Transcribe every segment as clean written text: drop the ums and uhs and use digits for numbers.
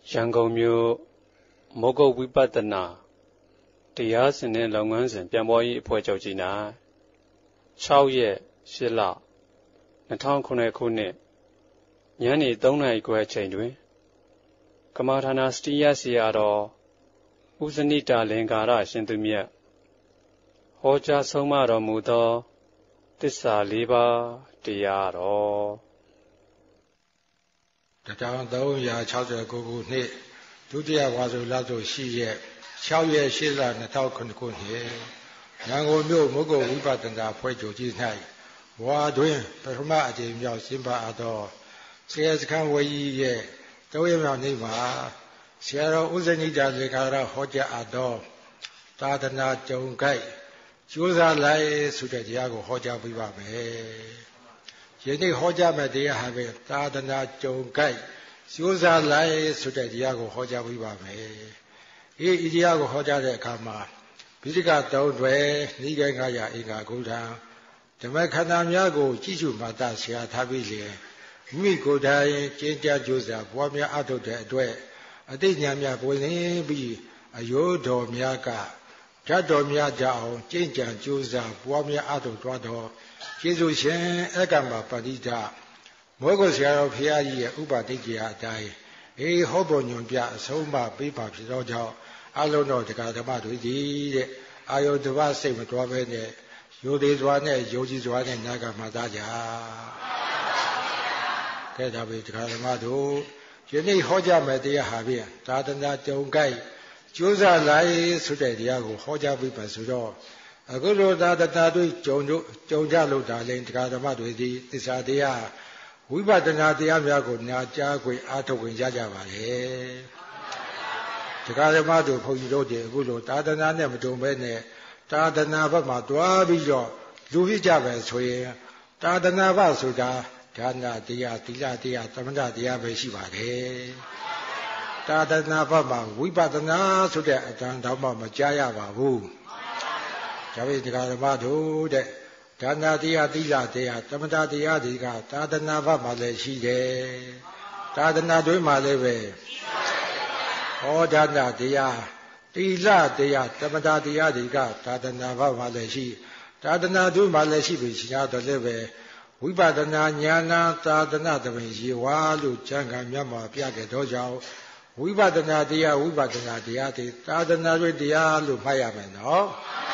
ရန်ကုန်မြို့မောဂုတ်ဝိပဿနာတရားစင်တဲ့လုပ်ငန်းစဉ်ပြန်ပေါ်ရေးအဖွဲ့ချုပ်ကြီး၌6ရက်8လ2009ခုနှစ်ညနေ3နာရီခွဲအချိန်တွင်ကမ္မထာနာစတိယဆရာတော်ဦးဇနိတာလင်္ကာရရှင်သူမြတ်ဟောကြားဆုံးမတော်မူသောသစ္စာ၄ပါးတရားတော် 1369ခုနှစ်ဒုတိယဝါဆိုလဆိုရှိရက်6ရက်8လ2009ခုနှစ်ရန်ကုန်မြို့မုဂ္ဂဝိပဿနာဖွဲ့ချုပ်ကြီး၌ဝါတွင်ပထမအကြိမ်မြောက်ကျင်းပအပ်သောဆရာစခန်းဝေကြီးရဲ့3ရက်မြောက်နေ့မှာဆရာတော်ဦးဇနိတာလင်္ကာရဟောကြားအပ်သောသာသနာကြုံကိုက်ကျိုးစားလိုက်ဆိုတဲ့တရားကိုဟောကြားပေးပါမယ်။ယနေ့ဟောကြားမယ့်တရားဟာပဲသာသနာကြုံကိုက်ကျိုးစားလိုက်ဆိုတဲ့တရားကိုဟောကြားပေးပါမယ်။ဒီတရားကိုဟောကြားတဲ့အခါမှာဗိဓိက3တွယ်နိဂေ900အင်္ဂါဂုဏ်ဓမ္မခန္ဓာများကိုကြည့်ရှုမှတ်သားဆရာထားပြီးလေမိမိကိုယ်တိုင်ကျင့်ကြကြိုးစားပွားများအထုတ်တဲ့အတွက်အတိတ်ဉာဏ်များပွင့်လင်းပြီးအယောတော်များကဓာတ်တော်များကြအောင်ကျင့်ကြံကြိုးစားပွားများအထုတ်သွားတော်ကျေးဇူးရှင်အက္ကမပတိဒမောဂုဆရာတော်ဘုရားကြီးရဲ့ဥပတိတ်တရားအတိုင်းဟောပေါ်ညွန်ပြအဆုံးအမပေးပါဖြစ်သောကြောင့်အလုံးတော်တရားဓမ္မတွေကြီးတဲ့အာယုတဝစိတ်မတော်ပဲနဲ့ယုံသေးစွာနဲ့ယုံကြည်စွာနဲ့နာဂမသားကြကဲဒါပဲတရားဓမ္မတို့ယနေ့ဟောကြားမယ့်တရားဟာဖြင့်သာသနာကြုံကိုက်ကျိုးစားလိုက်ဆိုတဲ့တရားကိုဟောကြားပြီးပါဆိုတော့အခုလိုသာသနာတွေကြုံကြလို့ဒါလည်းတရားဓမ္မတွေဒီသစ္စာတရားဝိပဿနာတရားများကိုနာကြားခွင့်အားထုတ်ခွင့်ရကြပါလေတရားဓမ္မတို့ဘုန်းကြီးတို့ဒီအခုလိုသာသနာနဲ့မတုံပဲနဲ့သာသနာဘက်မှာတွားပြီးတော့လူဖြစ်ကြပဲဆိုရင်သာသနာဘဆိုတာဒါနတရားသီလတရားသမထတရားပဲရှိပါတယ်သာသနာဘက်မှာဝိပဿနာဆိုတဲ့အတန်တော့မှမကြားရပါဘူးဒါပေမဲ့တရားဓမ္မတို့တဲ့ဒါနတရားသီလတရားသမထတရားတွေကသာသနာဘက်မှာလည်းရှိတယ်သာသနာတွင်မှာလည်းပဲဟောဒါနတရားသီလတရားသမထတရားတွေကသာသနာဘက်မှာလည်းရှိသာသနာတွင်မှာလည်းရှိပြီရှားတယ်လည်းပဲဝိပဿနာဉာဏသာသနာတပင်ရေဝါလို့ကျမ်းဂန်မြတ်မှာပြခဲ့တော့ကြောင့်ဝိပဿနာတရားဝိပဿနာတရားတွေသာသနာတွင်တရားလို့မှတ်ရမယ်နော်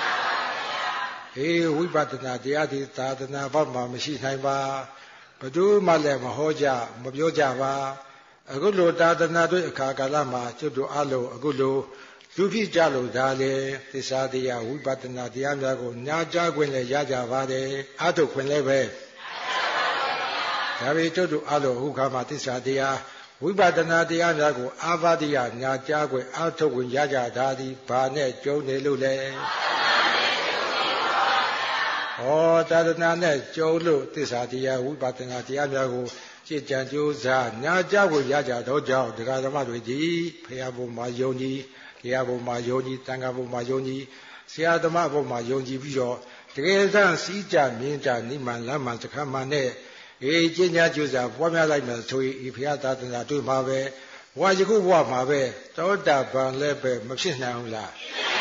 ဝိပဿနာတရားတွေသာသနာဘက်မှာမရှိနိုင်ပါဘယ်သူမှလည်းမဟောကြမပြောကြပါအခုလိုသာသနာတွင်အခါကာလမှာကျွတ်တို့အလုံးအခုလိုလူဖြစ်ကြလို့ဒါလေသစ္စာတရားဝိပဿနာတရားများကိုနာကြားခွင့်လည်းရကြပါတယ်အထုတ်ခွင့်လည်းပဲဒါပေကျွတ်တို့အလုံးအခုခါမှာသစ္စာတရားဝိပဿနာတရားများကိုအာဘာတိယနာကြားခွင့်အထုတ်ခွင့်ရကြတာဒီဘာနဲ့ကျုံနေလို့လဲသာသနာနဲ့ကျုံလို့သစ္စာတရားဝိပဿနာတရားများကိုจิตကြံကြိုးစားနာကြားခွင့်ရကြတော့ကြောင့်တရားဓမ္မတွေဒီဖရာဘုံမှာယုံကြည်တရားဘုံမှာယုံကြည်တန်ခါဘုံမှာယုံကြည်ဆရာသမားဘုံမှာယုံကြည်ပြီးတော့တကယ်တမ်းစီးကြမြင်ကြနိမန်လမ်းမှန်စခန်းမှန်နဲ့ကျင့်ကြကြိုးစားပွားများလိုက်မယ်ဆိုရင်ဤဖရာသာသနာတွေ့မှာပဲဘဝယခုဘဝမှာပဲသောတာပန်လည်းပဲမဖြစ်နိုင်ဘူးလား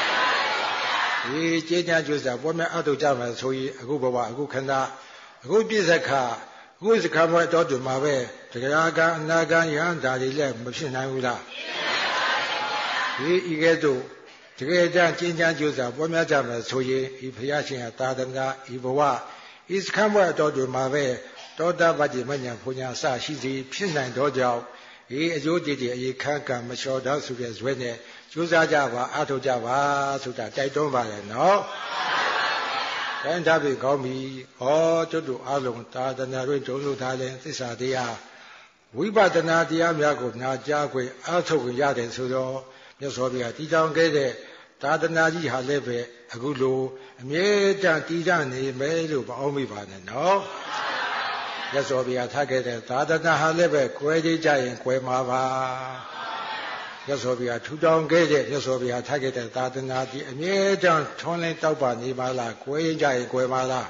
ကျင့်ကြကြိုးစားပွားများအထောက်ကြမယ်ဆိုရင်အခုဘဝအခုခန္ဓာအခုပြည့်စခါအခုစခန်းဘဝတော်တူမှာပဲတရားကအနာဂံယဟန်ဒါတွေလည်းမဖြစ်နိုင်ဘူးလားဤကဲ့သို့တကယ်တမ်းကျင့်ကြကြိုးစားပွားများကြမယ်ဆိုရင်ဤဘုရားရှင်ဟာသာသနာဤဘဝဤစခန်းဘဝတော်တူမှာပဲတောတာပတိမညာဘုညာအစရှိစီဖြစ်နိုင်တော့ကြောင့်အကျိုးတည်တည်အခါကံမလျှော်တော့ဆိုတဲ့ဇွဲနဲ့ကြိုးစားကြပါအထောက်ကြပါဆိုတာတိုက်တွန်းပါတယ်နော်။ဒါကြပြီကောင်းပြီ။ကျွတ်တို့အလုံးသာသနာ့တွင်တုံးလို့ထားတဲ့သစ္စာတရားဝိပဿနာတရားများကိုနာကြားခွင့်အထောက်ခွင့်ရတယ်ဆိုတော့မြတ်စွာဘုရားတည်ထောင်ခဲ့တဲ့သာသနာကြီးဟာလည်းပဲအခုလိုအမြဲတမ်းတည်ကြနေမယ်လို့မအောင်မိပါနဲ့နော်။မြတ်စွာဘုရားထားခဲ့တဲ့သာသနာဟာလည်းပဲကွဲကြရင်ကွဲမှာပါမြတ်စွာဘုရားထူထောင်ခဲ့တဲ့မြတ်စွာဘုရားထားခဲ့တဲ့သာသနာကြီးအမြဲတမ်းထွန်းလင်းတောက်ပါနေပါလားကွဲကြရင်ကွဲပါလား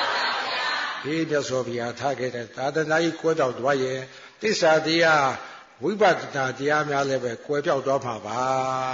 မြတ်စွာဘုရားထားခဲ့တဲ့သာသနာကြီးကွဲတော့သွားရင်သစ္စာတရားဝိပဿနာတရားများလည်းပဲကွယ်ပြောက်သွားမှာပါ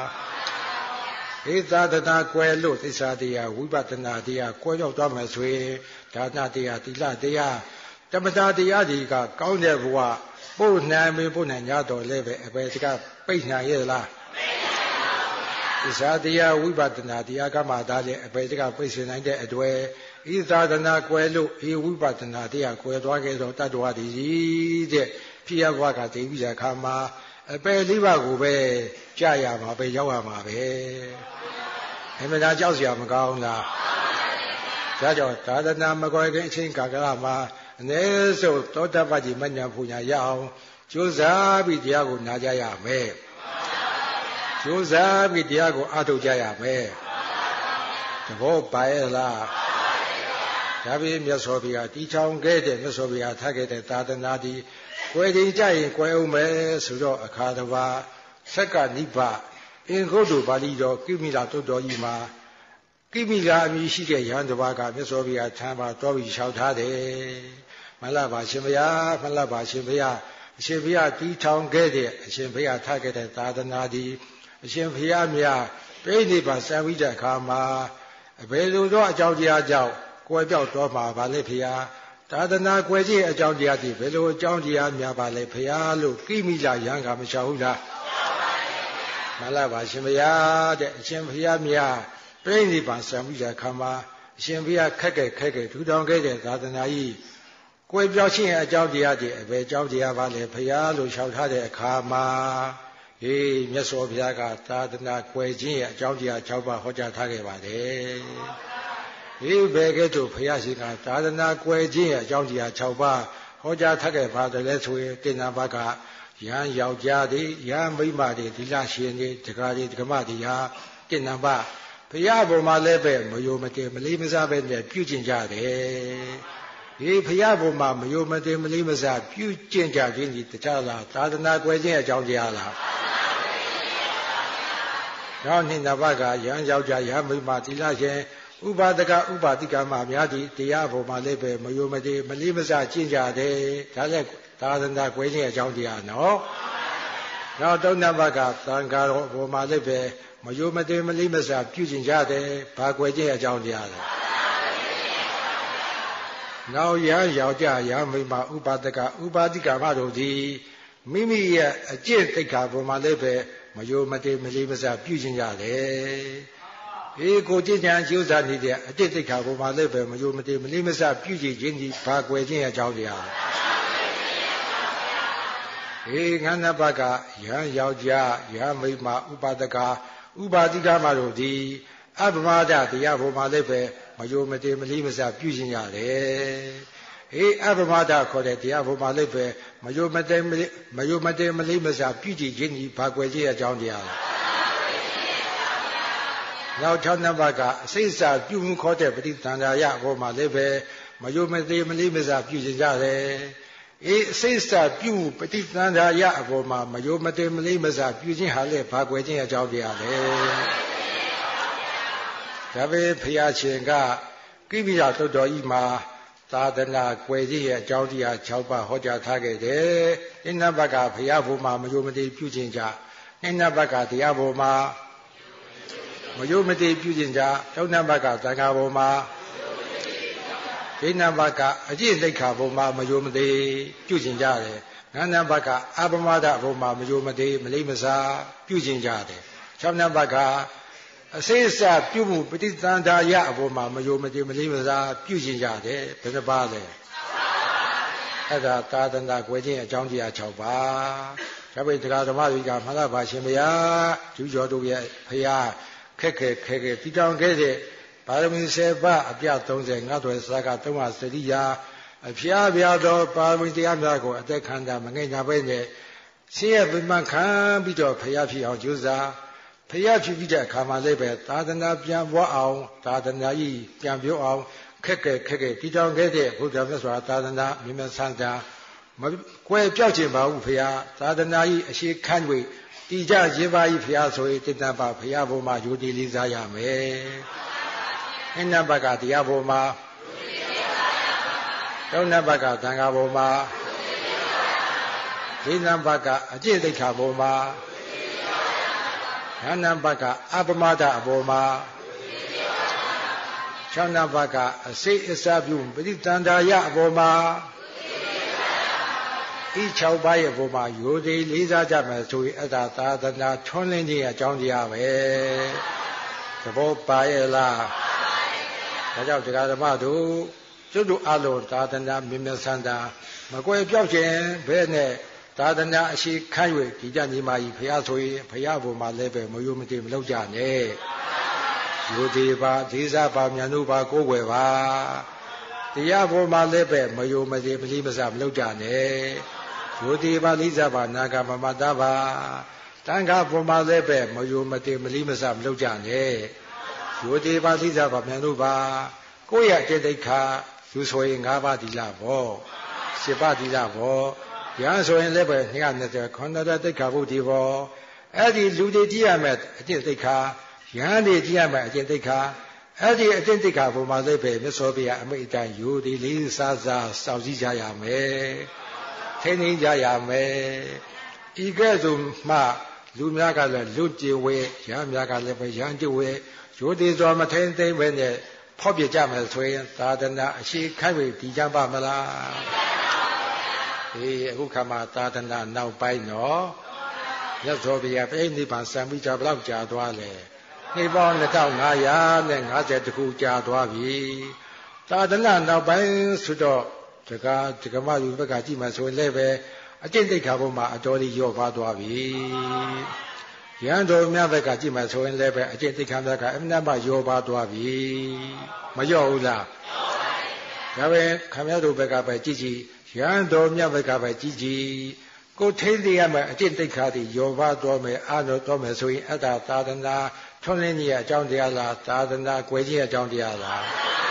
သာသနာကွယ်လို့သစ္စာတရားဝိပဿနာတရားကွယ်ပြောက်သွားမယ်ဆိုရင်ဒါနတရားသီလတရားတမ္ပတာတရားတွေကကောင်းတဲ့ဘဝပို့နိုင်ပြီပို့နိုင်ကြတော့လည်းပဲအပေတကပိတ်နိုင်ရဲ့လားသစ္စာတရားဝိပဿနာတရားကမှသာလေအပေတကပိတ်စင်နိုင်တဲ့အတွေ့ဤသာသနာကွယ်လို့ဤဝိပဿနာတရားကွယ်သွားခဲ့တော့တတ္တဝါဒီတဲ့ဖြစ်ရဘဝကတည်ပြီးတဲ့အခါမှာအပေလေးပါးကိုပဲကြာရမှာပဲရောက်ရမှာပဲအမှန်တရားကြောက်เสียမကောင်းလားဒါကြောင့်သာသနာမကွယ်ခင်အချိန်ကာလမှာအ ਨੇ ဆုံးသောတပတိမညာပူညာရအောင်ကြိုးစားပြီးတရားကိုနာကြရမယ်ကြိုးစားပြီးတရားကိုအားထုတ်ကြရမယ်သဘောပါရဲ့လားဒါပေမဲ့မြတ်စွာဘုရားတီချောင်ခဲ့တဲ့မြတ်စွာဘုရားထားခဲ့တဲ့သာသနာဒီကွယ်တင်ကြရင်ကွယ်အောင်မယ်ဆိုတော့အခါတစ်ပါးဆက်ကနိဗ္ဗာန်အင်္ဂုတ္တပါဠိတော်ကိမိလာတုတ်တော်ကြီးမှာကိမိလာအမည်ရှိတဲ့ယဟန်တစ်ပါးကမြတ်စွာဘုရားထံမှာတော်ပြီးလျှောက်ထားတယ်မလားပါရှင်ဘုရားမလားပါရှင်ဘုရားအရှင်ဘုရားတီထောင်ခဲ့တဲ့အရှင်ဘုရားထားခဲ့တဲ့သာသနာဒီအရှင်ဘုရားမြတ်ပြိဋိဘံစံဝိတဲ့အခါမှာအဘယ်လိုသောအကြောင်းတရားကြောင့်ကွယ်ပြောက်တော်မှာပါလေဘုရားသာသနာကွယ်ခြင်းအကြောင်းတရားဒီဘယ်လိုအကြောင်းတရားများပါလဲဘုရားလို့ကိမိလာယဟန်ကမလျှောက်ဘူးလားမလားပါရှင်ဘုရားတဲ့အရှင်ဘုရားမြတ်ပြိဋိဘံစံဝိတဲ့အခါမှာအရှင်ဘုရားခက်ခဲ့ထူထောင်ခဲ့တဲ့သာသနာကြီးကွယ်ပြောက်ခြင်းအကြောင်းတရားတွေအဘယ်အကြောင်းတရားပါလဲဘုရားလို့လျှောက်ထားတဲ့အခါမှာမြတ်စွာဘုရားကသာသနာကွယ်ခြင်းရဲ့အကြောင်းတရား6ပါးဟောကြားထားခဲ့ပါတယ်ဘယ်ကဲ့သို့ဘုရားရှင်ကသာသနာကွယ်ခြင်းရဲ့အကြောင်းတရား6ပါးဟောကြားထားခဲ့ပါတယ်လဲဆိုရင်တင်နာဘကယဟန်ယောက်ျားတွေယဟန်မိန်းမတွေဒီလရှင်တွေဒကာတွေဒကမတွေဟာတင်နာဘဘုရားဘုံမှာလည်းပဲမယုံမတည်မလေးမစားပဲနဲ့ပြုကျင့်ကြတယ်ဘုရားဘုံမှာမယုံမတည်မလေးမစားပြုကျင့်ကြခြင်းဒီတခြားလားသာသနာကွယ်ခြင်းအကြောင်းတရားလားနောက်နှစ်နဘကယဟန်ယောက်ျားယဟန်မိန်းမဒီလရှင်ဥပါဒကဥပါတိကမများသည့်တရားဘုံမှာလည်းပဲမယုံမတည်မလေးမစားကျင့်ကြတယ်ဒါလည်းသာသနာကွယ်ခြင်းအကြောင်းတရားနော်နောက်သုံးနဘကသံဃာတော်ဘုံမှာလည်းပဲမယုံမတည်မလေးမစားပြုကျင့်ကြတယ်ဘာကွယ်ခြင်းအကြောင်းတရားလဲနောက်ရယောက်ျားရမိန်းမဥပါဒကဥပါတိကမတို့သည်မိမိရဲ့အကျင့်သိက္ခာပေါ်မှာလည်းပဲမယုံမတည်မလေးမစားပြုကျင့်ကြတယ်ကိုကျင့်ကြံကျိုးစားနေတဲ့အကျင့်သိက္ခာပေါ်မှာလည်းပဲမယုံမတည်မလေးမစားပြုကျင့်ခြင်းဒီဘာကွယ်ခြင်းအကြောင်းတရားငါးနဘကယဟန်ယောက်ျားယဟန်မိန်းမဥပါဒကဥပါတိကမတို့သည်အပမဒတရားပေါ်မှာလည်းပဲမယုံမတည်မလေးမစားပြုကျင့်ရတယ်အပမဒခေါ်တဲ့တရားပေါ်မှာလည်းပဲမယုံမတည်မလေးမစားပြုကျင့်ခြင်းဒီဘာကွယ်ခြင်းအကြောင်းတရားလဲနောက်6နံပါတ်ကအစိစ္ဆာပြုမှုခေါ်တဲ့ပဋိသန္ဓာယဘောမှာလည်းပဲမယုံမတည်မလေးမစားပြုကျင့်ကြတယ်အစိစ္ဆာပြုမှုပဋိသန္ဓာယအဘောမှာမယုံမတည်မလေးမစားပြုခြင်းဟာလည်းဘာကွယ်ခြင်းအကြောင်းတရားလဲဒါပဲဘုရားရှင်ကကိမိလာတုတ်တော်ကြီးမှာသာသနာကွယ်ခြင်းရဲ့အကြောင်းတရား6ပါးဟောကြားထားခဲ့တယ်။နိနဘကဘုရားဘုံမှာမယုံမတည်ပြုခြင်းကြနိနဘကတရားဘုံမှာမယုံမတည်ပြုခြင်းကြတောနဘကသံဃာဘုံမှာဒိနဘကအကျင့်သိက္ခာဘုံမှာမယုံမတည်ပြုခြင်းကြတယ်။ငါးနဘကအပမဒဘုံမှာမယုံမတည်မလေးမစားပြုခြင်းကြတယ်။6နဘကအစိစ္ဆာပြုမှုပဋိသန္ဓာယအပေါ်မှာမယုံမတည်မလေးမစားပြုကျင့်ကြတယ်ဘယ်နှပါလဲအဲ့ဒါသာသနာကွယ်ခြင်းအကြောင်းတရား6ပါးဒါပေမဲ့တရားဓမ္မတွေကမှန်လားပါရှင်ဗျာကျူးကျော်တို့ရဲ့ဖရာခက်တီတောင်ခဲ့တဲ့ပါရမီ10ပါးအပြ30ငါးသွယ်စာက3စရိယာအဖျားပြသောပါရမီတရားများကိုအသက်ခံတာမငဲ့ညာပဲနဲ့ဆင်းရဲပင်ပန်းခံပြီးတော့ဖရာဖြစ်အောင်ကြိုးစားဖျားဖြစ်ပြီးတဲ့အခါမှာလည်းပဲသာသနာပြန်ပွားအောင်သာသနာကြီးပြန်ပြောင်းအောင်ခက်တီတောင်ခဲ့တဲ့ဘုရားမြတ်စွာသာသနာမြင်မြတ်ဆန်းတာမကွယ်ပြောက်ခြင်းပါဘူးဖျားသာသနာကြီးအရှိခန့်၍တည်ကြခြင်းပါကြီးဖျားဆိုရင်တဏ္ဍပါဖျားဘုံမှာယူတည်လေးစားရမယ်။အနဘကတရားဘုံမှာတောနဘကသံဃာဘုံမှာ၄ နံပါတ်ကအကျင့်သိက္ခာပေါ်မှာ၅ နံပါတ်ကအပမဒအပေါ်မှာ၆ နံပါတ်ကအစိတ်အစာပြုပရိတန္တာယအပေါ်မှာဤ6 ပါးရဲ့အပေါ်မှာရိုသေလေးစားကြမယ်ဆိုရင်အဲ့ဒါသာသနာထွန်းလင်းခြင်းအကြောင်းတရားပဲသဘောပါရဲ့လားဒါကြောင့်တရားဓမ္မတို့ကျွတ်တို့အလုံးသာသနာမြင်မြတ်ဆန္ဒမကွယ်ပြောက်ခြင်းဘဲနဲ့သာသနာအရှိခန့်၍ဒီကြညီမကြီးဖရာဆိုရင်ဖရာဘုံမှာလည်းပဲမယုံမတည်မလုပ်ကြနဲ့ရိုသေပါဒေသပါမြန်တို့ပါကိုယ်ွယ်ပါတရားဘုံမှာလည်းပဲမယုံမတည်မလိမစမလုပ်ကြနဲ့ရိုသေပါလိစာပါနာဂမမတပါတန်ခါဘုံမှာလည်းပဲမယုံမတည်မလိမစမလုပ်ကြနဲ့ရိုသေပါလိစာပါမြန်တို့ပါကိုယ့်ရဲ့အတ္တိခါလူဆိုရင်၅ ပါးသီလဘော10 ပါးသီလဘောရဟန်းဆိုရင်လည်းပဲ220ခန္ဓာတိက္ခာဘုဒ္ဓီဘောအဲ့ဒီလူတွေကြည့်ရမယ်အကျင့်သိက္ခာရဟန်းတွေကြည့်ရမယ်အကျင့်သိက္ခာအဲ့ဒီအကျင့်သိက္ခာဘုံမှာလည်းပဲမြတ်စွာဘုရားအမိန့်အတိုင်းယူသည်လေးစားစားစောင့်စည်းကြရမယ်ထိန်းသိမ်းကြရမယ်ဤကဲ့သို့မှလူများကလည်းလူကြည်ဝဲရဟန်းများကလည်းပဲရဟန်းကြည်ဝဲယူသည်စွာမထိန်းသိမ်းပဲနဲ့ဖောက်ပြကြမယ်ဆိုရင်သာသနာအရှိခိုက်ပြီးဒီကြပါမလားအခုခါမှာသာသနာနောက်ပိုင်းနော်မြတ်စွာဘုရားပြိဋိနိဗ္ဗာန်စံပြီးကြဘလောက်ကြာသွားလဲနှစ်ပေါင်း2550ခုကြာသွားပြီသာသနာနောက်ပိုင်းဆိုတော့ဒကမယူဘက်ကကြည့်မှဆိုရင်လည်းပဲအကျင့်သိက္ခာဘုံမှာအတော်လေးရော့ပါသွားပြီရဟန်းတော်များဘက်ကကြည့်မှဆိုရင်လည်းပဲအကျင့်သိက္ခာများကအမှန်မှရော့ပါသွားပြီမရော့ဘူးလားဒါပဲခမည်းတော်ဘက်ကပဲကြည့်ကြည့်ရဟန်းတော်မြတ်ဘက်ကပဲကြည်ကြည်ကိုထိသိရမယ်အကျင့်သိက္ခာတွေရောပါတော်မယ်အာတော်တော်မယ်ဆိုရင်အတ္တသာသနာထွန်းလင်းကြီးအကြောင်းတရားလားသာသနာကွယ်ခြင်းအကြောင်းတရားလား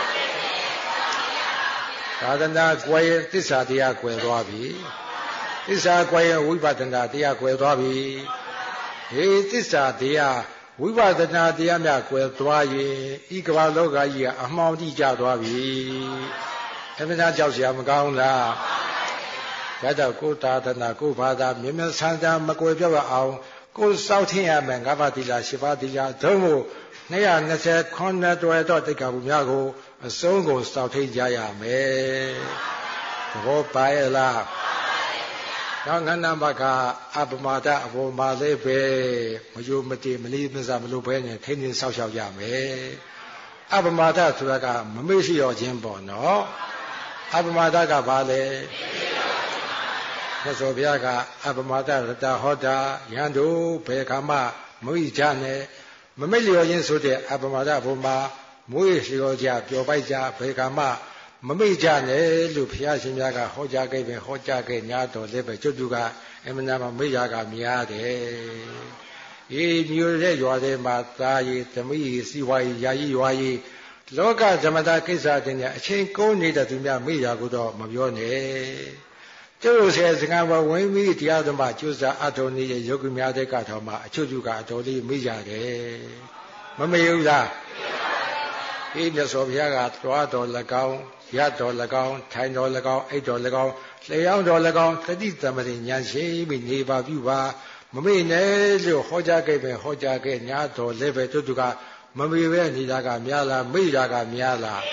သာသနာကွယ်သစ္စာတရားကွယ်သွားပြီသစ္စာကွယ်ဝိပဿနာတရားကွယ်သွားပြီသစ္စာတရားဝိပဿနာတရားများကွယ်သွားရင်ဤကမ္ဘာလောကကြီးကအမှောင်တိကျသွားပြီအမှန်တရားကြောက်เสียမကောင်းလားဒါကြောင့်ကိုယ်သာသနာကိုယ်ဘာသာမြင်မြင်ဆန်းဆန်းမကွယ်ပြောက်အောင်ကိုယ်စောင့်ထင်းရမယ်၅ ပါးသီလ10 ပါးသီလဒုံမို့220ခွန်တွယ်တော့တိတ်ကဘူးများကိုအစုံကိုစောင့်ထင်းကြရမယ်သဘောပါရဲ့လားနောက်9 နံပါတ်ကအပမဒအပေါ်မှာလည်းပဲမယုံမတည်မလေးမစားမလို့ပဲနဲ့ထိန်းသိမ်းစောင့်ရှောက်ရမယ်အပမဒဆိုတာကမမေ့ရှိရခြင်းပေါ့နော်အပမဒကဘာလဲမြတ်စွာဘုရားကအပမဒရတဟောတာယံတို့ဘယ်ခါမှမဝိကြနဲ့မမိတ်လျော်ခြင်းဆိုတဲ့အပမဒဘုံမှာမွေးလျော်ကြပျော်ပိုက်ကြဘယ်ခါမှမမိတ်ကြနဲ့လို့ဘုရားရှင်များကဟောကြားခဲ့ပင်ဟောကြားခဲ့ညာတော်လည်းပဲကျွတ်သူကအမှန်တမ်းမိတ်ရကများတယ်မျိုးတဲ့ရွာထဲမှာသားရည်သမီးရည်စီဝါရည်ယာယီရွာရည်လောကသမတာကိစ္စတင်တဲ့အချိန်ကုန်နေတဲ့သူများမိရာကိုတော့မပြောနဲ့ကျို့ဆယ်စကားပေါ်ဝင်ပြီးတရားသမားကျိုးစားအထော်နေတဲ့ယောဂီများတဲ့ကတော်မှာအချွတ်ချူကအတော်လေးမိကြတယ်မမေ့ဘူးလားမြတ်စွာဘုရားကသွားတော်၎င်းရတော်၎င်းထိုင်တော်၎င်းအိတ်တော်၎င်းလျှောင်းတော်၎င်းတတိသမတိဉာဏ်ရှိပြီးနေပါပြုပါမမေ့နဲ့လို့ဟောကြားခဲ့ပဲဟောကြားခဲ့ညာတော်လည်းပဲသူကမမေ့ပဲနေတာကများလားမိတာကများလား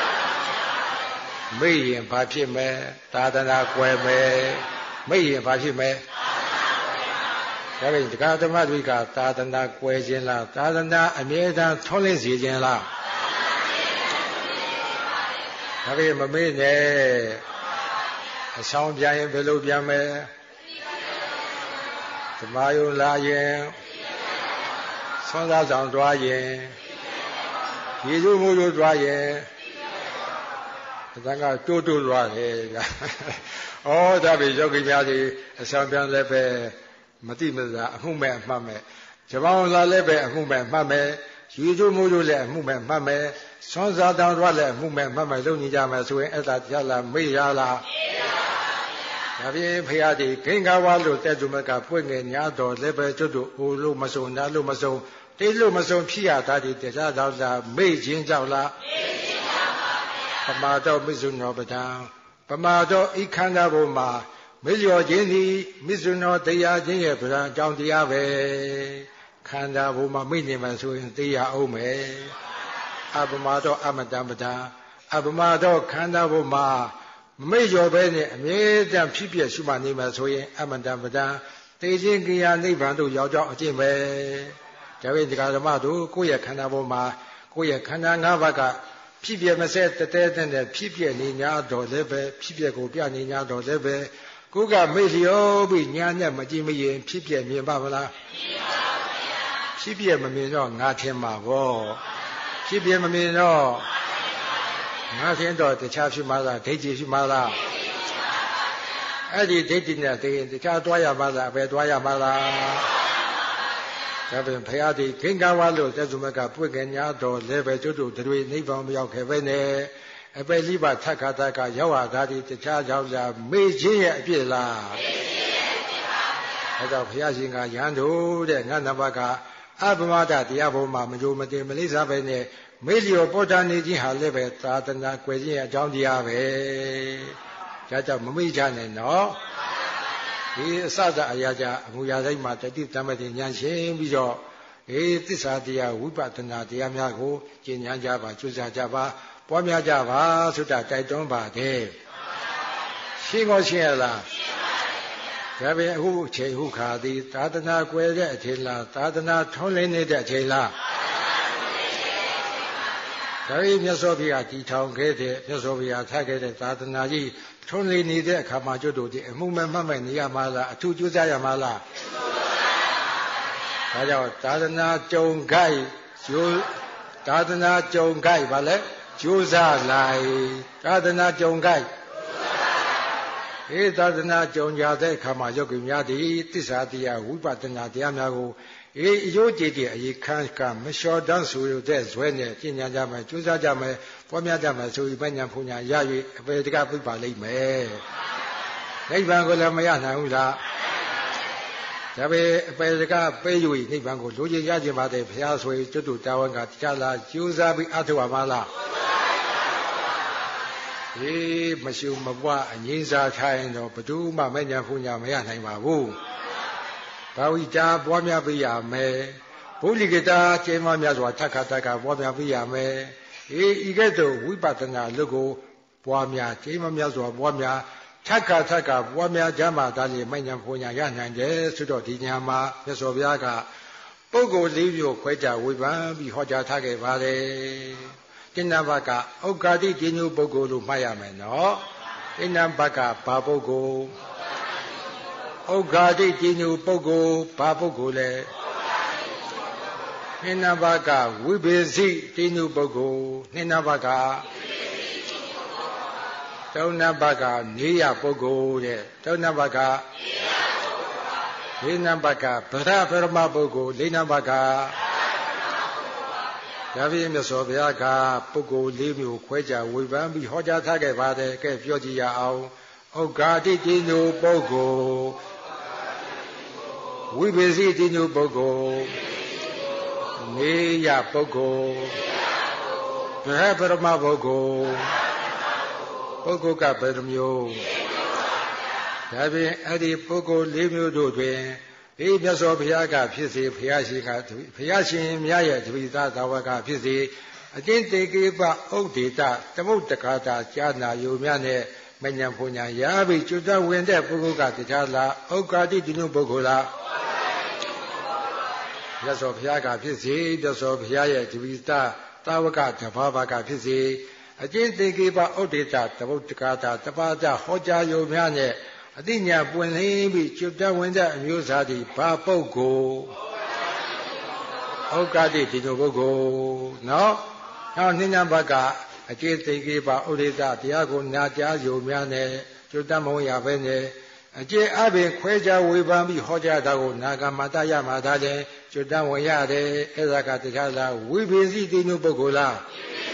မိရင်ဘာဖြစ်မဲသာသနာကွယ်မဲမိရင်ဘာဖြစ်မဲဒါပေမဲ့တရားဓမ္မတွေကသာသနာကွယ်ခြင်းလားသာသနာအမြဲတမ်းထွန်းလင်းစေခြင်းလားဒါပေမဲ့မမေ့နဲ့အဆောင်ပြန်ရင်ဘယ်လိုပြန်မဲဓမ္မယုံလာရင်ဆွမ်းစားဆောင်တွားရင်ရေစုမှုလို့တွားရင်အတန်ကတိုးတိုးလွားတယ်ဗျာဩဒါပေယောဂီများဒီအဆောင်ပြန်လည်းပဲမတိမစားအမှုမဲ့အမှတ်မဲ့ဇဘောင်းလာလည်းပဲအမှုမဲ့အမှတ်မဲ့ရေစုမှုလို့လည်းအမှုမဲ့အမှတ်မဲ့ဆွမ်းစားတောင်းတွားလည်းအမှုမဲ့အမှတ်မဲ့လုပ်နေကြမယ်ဆိုရင်အဲ့ဒါတရားလားမေ့ရလားဒါဖြင့်ဖရာဒီဂင်္ဂဝါလို့တဲ့သူမကပွင့်ငယ်ညာတော်လည်းပဲကျွတ်တို့အိုလို့မစုံနာလို့မစုံတိလို့မစုံဖြစ်ရတာဒီတရားတော်လားမေ့ခြင်းကြောင့်လားမေ့ခြင်းကြောင့်ပါဗျာပမာတော်မိစုနောပဒံပမာတော်ဤခန္ဓာဘုံမှာမေလျော်ခြင်းသည်မစ္ဆုနောတရားခြင်းရဲ့ဗရန်အကြောင်းတရားပဲခန္ဓာဘုံမှာမိနေမှဆိုရင်သိရအောင်မယ်အပမတော့အမတံပဒံအပမတော့ခန္ဓာဘုံမှာမမေ့လျော်ပဲနဲ့အမြဲတမ်းဖြစ်ပြရှိမှနေမှဆိုရင်အမတံပဒံသိခြင်းကိယာနိဗ္ဗာန်တို့ရောက်ကြောင်းအကျင့်ပဲဒါပေမဲ့ဒီကဓမ္မတို့ကိုယ့်ရဲ့ခန္ဓာဘုံမှာကိုယ့်ရဲ့ခန္ဓာ၅ပါးကဖြစ်ပြမစဲတတဲတဲ့ဖြစ်ပြနေ냐တော်လည်းပဲဖြစ်ပြကိုပြနေ냐တော်လည်းပဲကိုယ်ကမေ့လျော်ပြီးညာနဲ့မကြည့်မရင်ဖြစ်ပြမြင်ပါမလားဖြစ်ပြမမြင်တော့ငါထင်မှာပေါ့ဖြစ်ပြမမြင်တော့ငါထင်တော့တခြားဖြစ်မှာလားဒိဋ္ဌိဖြစ်မှာလားအဲ့ဒီဒိဋ္ဌိနဲ့သိရင်တခြားတွားရမှာလားပဲတွားရမှာလားဒါပြင်ဖရာဒီခင်္ကာဝါလို့သက်စုမကပွင့်ခင်ညာတော်လည်းပဲကျွတ်တို့တွေနိဗ္ဗာန်မရောက်ခဲ့ပဲနဲ့အပယ်လိပါထက္ခတကရောက်ရတာဒီတခြားကြောင့်လားမေ့ခြင်းရဲ့အပြစ်လားအဲတော့ဘုရားရှင်ကယဟန်တို့တဲ့ငါနဘကအပမဒတရားဘုံမှာမကြိုမတင်မလိစားပဲနဲ့မေ့လျော်ပေါ်တာနေခြင်းဟာလည်းပဲသာသနာကွယ်ခြင်းရဲ့အကြောင်းတရားပဲဒါကြောင့်မမေ့ကြနဲ့နော်ဒီအစစအရာကြအမူအရာတိုင်းမှာတတိတမ္ပတိဉာဏ်ရှင်းပြီးတော့သစ္စာတရားဝိပဿနာတရားများကိုကျင့်ကြံကြပါကြိုးစားကြပါပွားများကြပါဆိုတာတိုက်တွန်းပါတယ်ရှင်းကောရှင်းရလားဒါပေမဲ့အခုအချိန်အခုခါသည်သာသနာကွယ်တဲ့အချိန်လားသာသနာထုံးလင်းနေတဲ့အချိန်လားဒါပေမဲ့မြတ်စွာဘုရားတည်ထောင်ခဲ့တဲ့မြတ်စွာဘုရားထားခဲ့တဲ့သာသနာကြီးထုံးလင်းနေတဲ့အခါမှာကျွတ်တို့ဒီအမှုမဲ့မှတ်မဲ့နေရမှာလားအထူးကြိုးစားရမှာလားဒါကြောင့်သာသနာကြုံခိုက်သာသနာကြုံခိုက်ဗါလဲကြိုးစားလိုက်သာသနာကြုံခိုက်သာသနာကြုံကြတဲ့အခါမှာယောဂီများသည်သစ္စာတရားဝိပဿနာတရားများကိုအယုတ်ကြည်တဲ့အရေးခန်းကမလျှော်တန်းဆိုရတဲ့ဇွဲနဲ့ကျင့်ကြံကြမယ်ကြိုးစားကြမယ်ပွားများကြမယ်ဆိုပြီးပညာဖူညာရ၍အပေတကပြပါလိမ့်မယ်နိဗ္ဗာန်ကိုလည်းမရနိုင်ဘူးလားဒါပေအပေတကပေး၍နိဗ္ဗာန်ကိုလိုချင်ရခြင်းပါတဲ့ဘုရားဆိုရင်ကျွတ်တူတာဝန်ကတရားလားကြိုးစားပြီးအထောက်ပါမလားမရှိမပွားအငိမ့်စားထားရင်တော့ဘယ်သူမှမဉဏ်ဖူညာမရနိုင်ပါဘူးဘာဝိတာပွားများပေးရမယ်ဘုလိကတာကျင်းမများစွာထက္ခတကပွားများပေးရမယ်ဤကဲ့သို့ဝိပဿနာလုပ်ကိုပွားများကျင်းမများစွာပွားများထက္ခပွားများကြမှာဒါလေမဉဏ်ဖူညာရနိုင်တယ်ဆိုတော့ဒီညာမှာမြတ်စွာဘုရားကပုဂ္ဂိုလ်၄မျိုးခွဲခြားဝေဖန်ပြီးဟောကြားထားခဲ့ပါတယ်တိဏ္ဍဘကဩဃာတိတိညုပုဂ္ဂိုလ်လို့မှတ်ရမယ်နော်တိဏ္ဍဘကဘာပုဂ္ဂိုလ်ဩဃာတိတိညုပုဂ္ဂိုလ်ဘာပုဂ္ဂိုလ်လဲတိဏ္ဍဘကဝိဘေစီတိညုပုဂ္ဂိုလ်တိဏ္ဍဘကတုံဏဘကနေယပုဂ္ဂိုလ်တဲ့တုံဏဘကလေးနံဘကဗရပရမပုဂ္ဂိုလ်လေးနံဘကဒါဖြင့်မြတ်စွာဘုရားကပုဂ္ဂိုလ်၄မျိုးခွဲခြားဝေဖန်ပြီးဟောကြားထားခဲ့ပါတယ်ကဲပြောကြည့်ရအောင်ဩဃာတိတိညုပုဂ္ဂိုလ်ဝိပစ္စည်းတိညုပုဂ္ဂိုလ်နေယပုဂ္ဂိုလ်ဗရပရမပုဂ္ဂိုလ်ပုဂ္ဂိုလ်ကဘယ်လိုမျိုးဒါဖြင့်အဲ့ဒီပုဂ္ဂိုလ်၄မျိုးတို့တွင်မြတ်စွာဘုရားကဖြစ်စေဘုရားရှင်မြတ်ရဲ့တပိသသာဝကဖြစ်စေအကျင့်တေကိပဥဒိတသမုဒ္ဒကာတာကြာနာယုံများနဲ့မဉဏ်ဖုန်ညာရပြီးကျွတ်ဝင်တဲ့ပုဂ္ဂိုလ်ကတရားလားဩဃာတိတိညုပုဂ္ဂိုလ်လားမြတ်စွာဘုရားကဖြစ်စေမြတ်စွာဘုရားရဲ့တပိသသာဝကတဘာဝကဖြစ်စေအကျင့်တေကိပဥဒိတသမုဒ္ဒကာတာတပါးကြဟောကြားယုံများနဲ့အတိညာပွင့်လင်းပြီးကျွတ်ဝင်တဲ့အမျိုးအစားဒီဘာပုဂ္ဂိုလ်ဩဃာတိတိညုပုဂ္ဂိုလ်နော်နောက်နိညာဘကအကျေသိကေပါဥရိဒတရားကိုနာကြားယုံများနဲ့ကျွတ်မဝင်ရပဲနဲ့အကျေအပင်ခွဲခြားဝေဖန်ပြီးဟောကြားတာကိုနာဂမတရမှာသာတယ်ကျွတ်ဝင်ရတယ်အဲ့ဒါကတရားလားဝိပေစီတိညုပုဂ္ဂိုလ်လား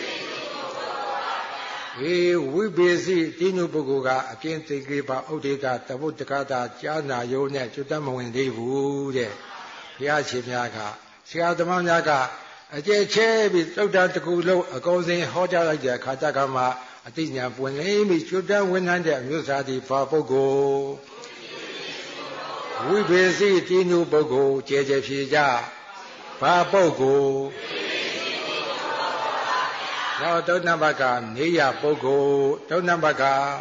ဝိပေစီတိညုပုဂ္ဂိုလ်ကအကျင့်သိကေပါဥဒိတသမုဒ္ဒကာတာကြာနာယုံနဲ့ကျွတ်မဝင်သေးဘူးတဲ့ဘုရားရှင်များကဆရာသမားများကအကျဲချဲပြီးသုတ်တတကူလုံးအကုန်စင်ဟောကြားလိုက်တဲ့အခါတကမှအတိညာပွင့်လင်းပြီးကျွတ်ဝင်နိုင်တဲ့အမျိုးသားဒီဘာပုဂ္ဂိုလ်ဝိပေစီတိနုပုဂ္ဂိုလ်ကျေကျေဖြေကြဘာပုဂ္ဂိုလ်နောက်တုံးနံပါတ်ကနေရပုဂ္ဂိုလ်တုံးနံပါတ်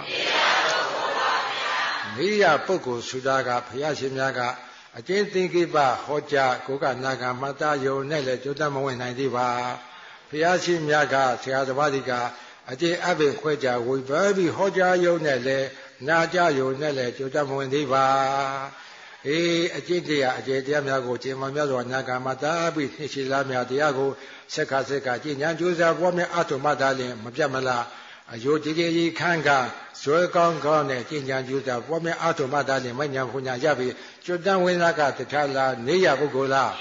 ကနေရပုဂ္ဂိုလ်ဆိုတာကဘုရားရှင်များကအကျဉ်းသင်္ကိပဟောကြားကိုကနာဂမတ္တယုံနဲ့လည်းကြိုးတတ်မဝင်နိုင်သေးပါဘုရားရှင်များကဆရာသမားတွေကအကျဉ်းအပင်ခွဲကြဝိပယ်ပြီးဟောကြားယုံနဲ့လည်းနာကြယုံနဲ့လည်းကြိုးတတ်မဝင်သေးပါအကျင့်တရားအကျေတရားများကိုကျင့်မှများစွာနာဂမတ္တပြီးနှိရှိလားများတရားကိုစက္ခစက္ခကျင့်ဉာဏ်ကြိုးစားပွားများအထုမှတ်သားလျင်မပြတ်မလားအယုတ်ကြည်ကြီးခန့်ကဇွဲကောင်းကောင်းနဲ့ကျင့်ဉာဏ်ကြိုးစားပွားများအထုမှတ်သားလျင်မဉဏ်ဖုန်ညာရပြီးကျွတ်တန်းဝိနာကတခြားလားနေရပုဂ္ဂိုလ်လား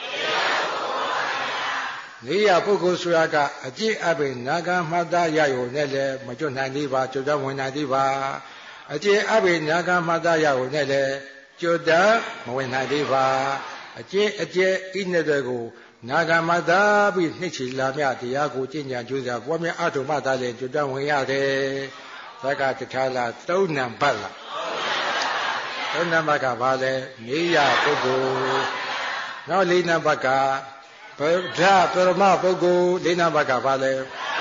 နေရပုဂ္ဂိုလ်ဆိုတာကအကျင့်အပင်နာဂမတ္တရယုံနဲ့လည်းမကျွတ်နိုင်သေးပါကျွတ်တန်းဝင်နိုင်သေးပါအကျင့်အပင်နာဂမတ္တရယုံနဲ့လည်းကျွတ်တန်းမဝင်နိုင်သေးပါအကျင့်အကျဲဤနဲ့တွေကိုနာဂမတ္တပြီးနှိချီလာမြတရားကိုကျင့်ကြံကြိုးစားပွားများအထုမှတ်သားလည်းကျွတ်တန်းဝင်ရတယ်သက္ကတခြားလားသုံးနံပါတ်လားသုံးနံပါတ်ကဘာလဲနေရပုဂ္ဂိုလ်နောက်လေးနံပါတ်ကဗုဒ္ဓပရမပုဂ္ဂိုလ်လေးနံပါတ်ကဘာလဲ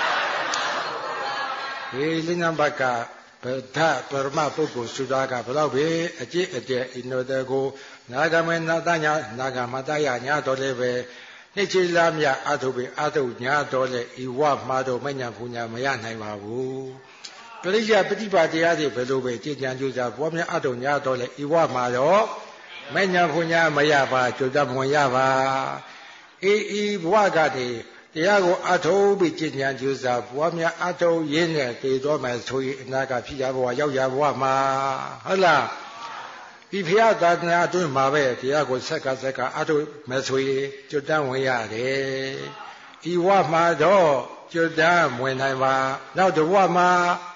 လေးနံပါတ်ကဗုဒ္ဓပရမပုဂ္ဂိုလ်ဆိုတာကဘယ်တော့ပဲအကျင့်အကျဲဤနိုတဲ့ကိုနာဂမေနာတညာနာဂမတယညာတော်လည်းပဲနှိချီလာမြအထုပိအထုညာတော်လည်းဤဝမှာတော့မညာဖူညာမရနိုင်ပါဘူးပရိယပฏิပါတရားတွေဘယ်လိုပဲကြည်ကြံကြိုးစားပွားများအထုညာတော်လည်းဤဝမှာတော့မညာဖူညာမရပါကြိုးစားမဝင်ရပါဤဘဝကတည်းတရားကိုအထုပြီးကြည်ကြံကြိုးစားပွားများအထုရင်းနဲ့တည်တော်မယ်ဆိုရင်အနာကဖြစ်ရဘဝရောက်ရဘဝမှာဟုတ်လားဒီဖျားသာသနာအတွင်းမှာပဲတရားကိုဆက်ကအထုမယ်ဆိုရင်ကျွတ်တန်းဝင်ရတယ်ဤဝမှာတော့ကျွတ်တန်းဝင်နိုင်ပါနောက်တစ်ဘဝမှာ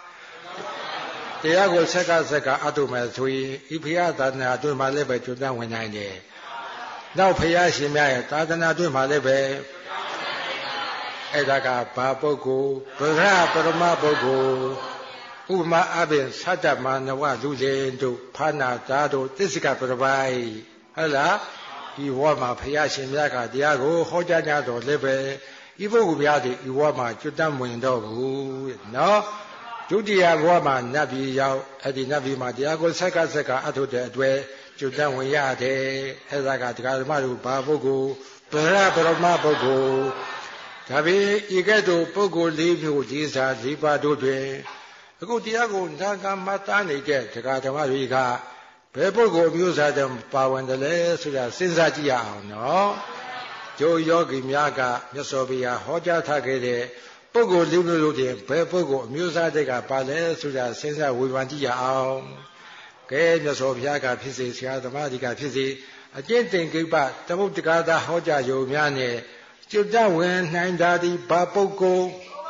တရားကိုဆက်ကအထုမယ်ဆိုရင်ဤဖျားသာသနာအတွင်းမှာလည်းပဲကျွတ်တန်းဝင်နိုင်တယ်နောက်ဖျားရှင်များရဲ့သာသနာအတွင်းမှာလည်းပဲအဲ့ဒါကဘာပုဂ္ဂိုလ်ဗုဒ္ဓပရမပုဂ္ဂိုလ်ဥပမာအပင်သတ္တမနဝလူလင်တို့ဖာနာသာတို့သစ္စကပရပိုင်ဟုတ်လားဒီဝါမှာဘုရားရှင်မြတ်ကတရားကိုဟောကြားကြတော်လည်းပဲဤပုဂ္ဂိုလ်များဒီဝါမှာကျွတ်တမ်းဝင်တော့ဘူးနော်ဒုတိယဘဝမှာနတ်ပြည်ရောက်အဲ့ဒီနတ်ပြည်မှာတရားကိုဆက်ကအထုတဲ့အတွက်ကျွတ်တမ်းဝင်ရတယ်အဲ့ဒါကတရားဓမ္မတို့ဘာပုဂ္ဂိုလ်ဗုဒ္ဓပရမပုဂ္ဂိုလ်ဒါပေဤကဲ့သို့ပုဂ္ဂိုလ်၄မျိုးကြီးစား၄ပါးတို့တွင်အခုတရားကိုနာဂမတ္တနေတဲ့တရားဓမ္မတွေကဘယ်ပုဂ္ဂိုလ်မျိုးစားတဲ့ပါဝင်တယ်လဲဆိုတာစဉ်းစားကြည့်ရအောင်နော်ကျိုးယောဂီများကမြတ်စွာဘုရားဟောကြားထားခဲ့တဲ့ပုဂ္ဂိုလ်၄မျိုးတို့တွင်ဘယ်ပုဂ္ဂိုလ်မျိုးစားတဲ့ကပါလဲဆိုတာစဉ်းစားဝေဖန်ကြည့်ရအောင်ကဲမြတ်စွာဘုရားကဖြစ်စေဆရာသမားတွေကဖြစ်စေအကျင့်သင်္ကိပသမုဒ္ဒဂါသဟောကြားယုံများနဲ့ကျွတ်တဝင်နိုင်တာဒီဘာပုဂ္ဂိုလ်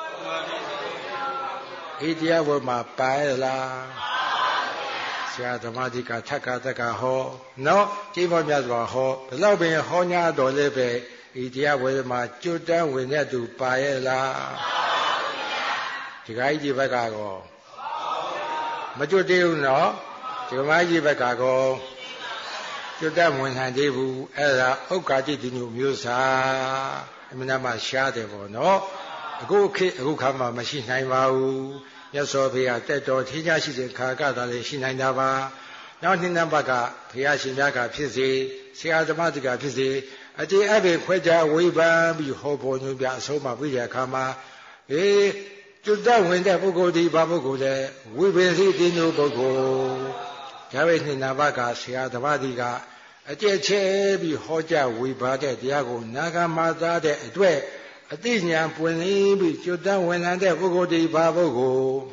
ဤတရားဝမှာပါလားဆရာသမားကြီးကထက်ကတက်ကဟောနော်ကြိမ်ပေါ်မြတ်စွာဟောဘယ်တော့ပင်ဟောညာတော်လည်းပဲဤတရားဝမှာကျွတ်တန်းဝင်တဲ့သူပါရဲ့လားဒီကိုင်းကြီးဘက်ကကောမကျွတ်သေးဘူးနော်ဒီမကြီးဘက်ကကောကျွတ်တန်းဝင်နိုင်သေးဘူးအဲ့ဒါဥက္ကာတိတိညုမျိုးစားအမှန်တမ်းရှားတယ်ပေါ့နော်အခုခေတ်အခုခါမှမရှိနိုင်ပါဘူးမြတ်စွာဘုရားတက်တော်ထင်းရှားရှိတဲ့ခါကသာလည်းရှိနိုင်တာပါနောက်နှစ်နံပါတ်ကဘုရားရှင်များကဖြစ်စေဆရာသမားတွေကဖြစ်စေအတေအဘိခွဲခြားဝေဖန်ပြီးဟောပေါ်ညွှန်ပြအဆုံးမှပြည့်တဲ့အခါမှာကျွတ်တဝင်တဲ့ပုဂ္ဂိုလ်ဒီဘာပုဂ္ဂိုလ်လဲဝိပင်စီတိညုပုဂ္ဂိုလ်ဒါပဲနှစ်နံပါတ်ကဆရာသမားတွေကအကျက်ချဲပြီးဟောကြားဝေဖန်တဲ့တရားကိုနာဂမသားတဲ့အတွက်အသိဉာဏ်ပွင့်လင်းပြီးကျွတ်တန်းဝင်လာတဲ့ပုဂ္ဂိုလ်ဒီဘာပုဂ္ဂိုလ်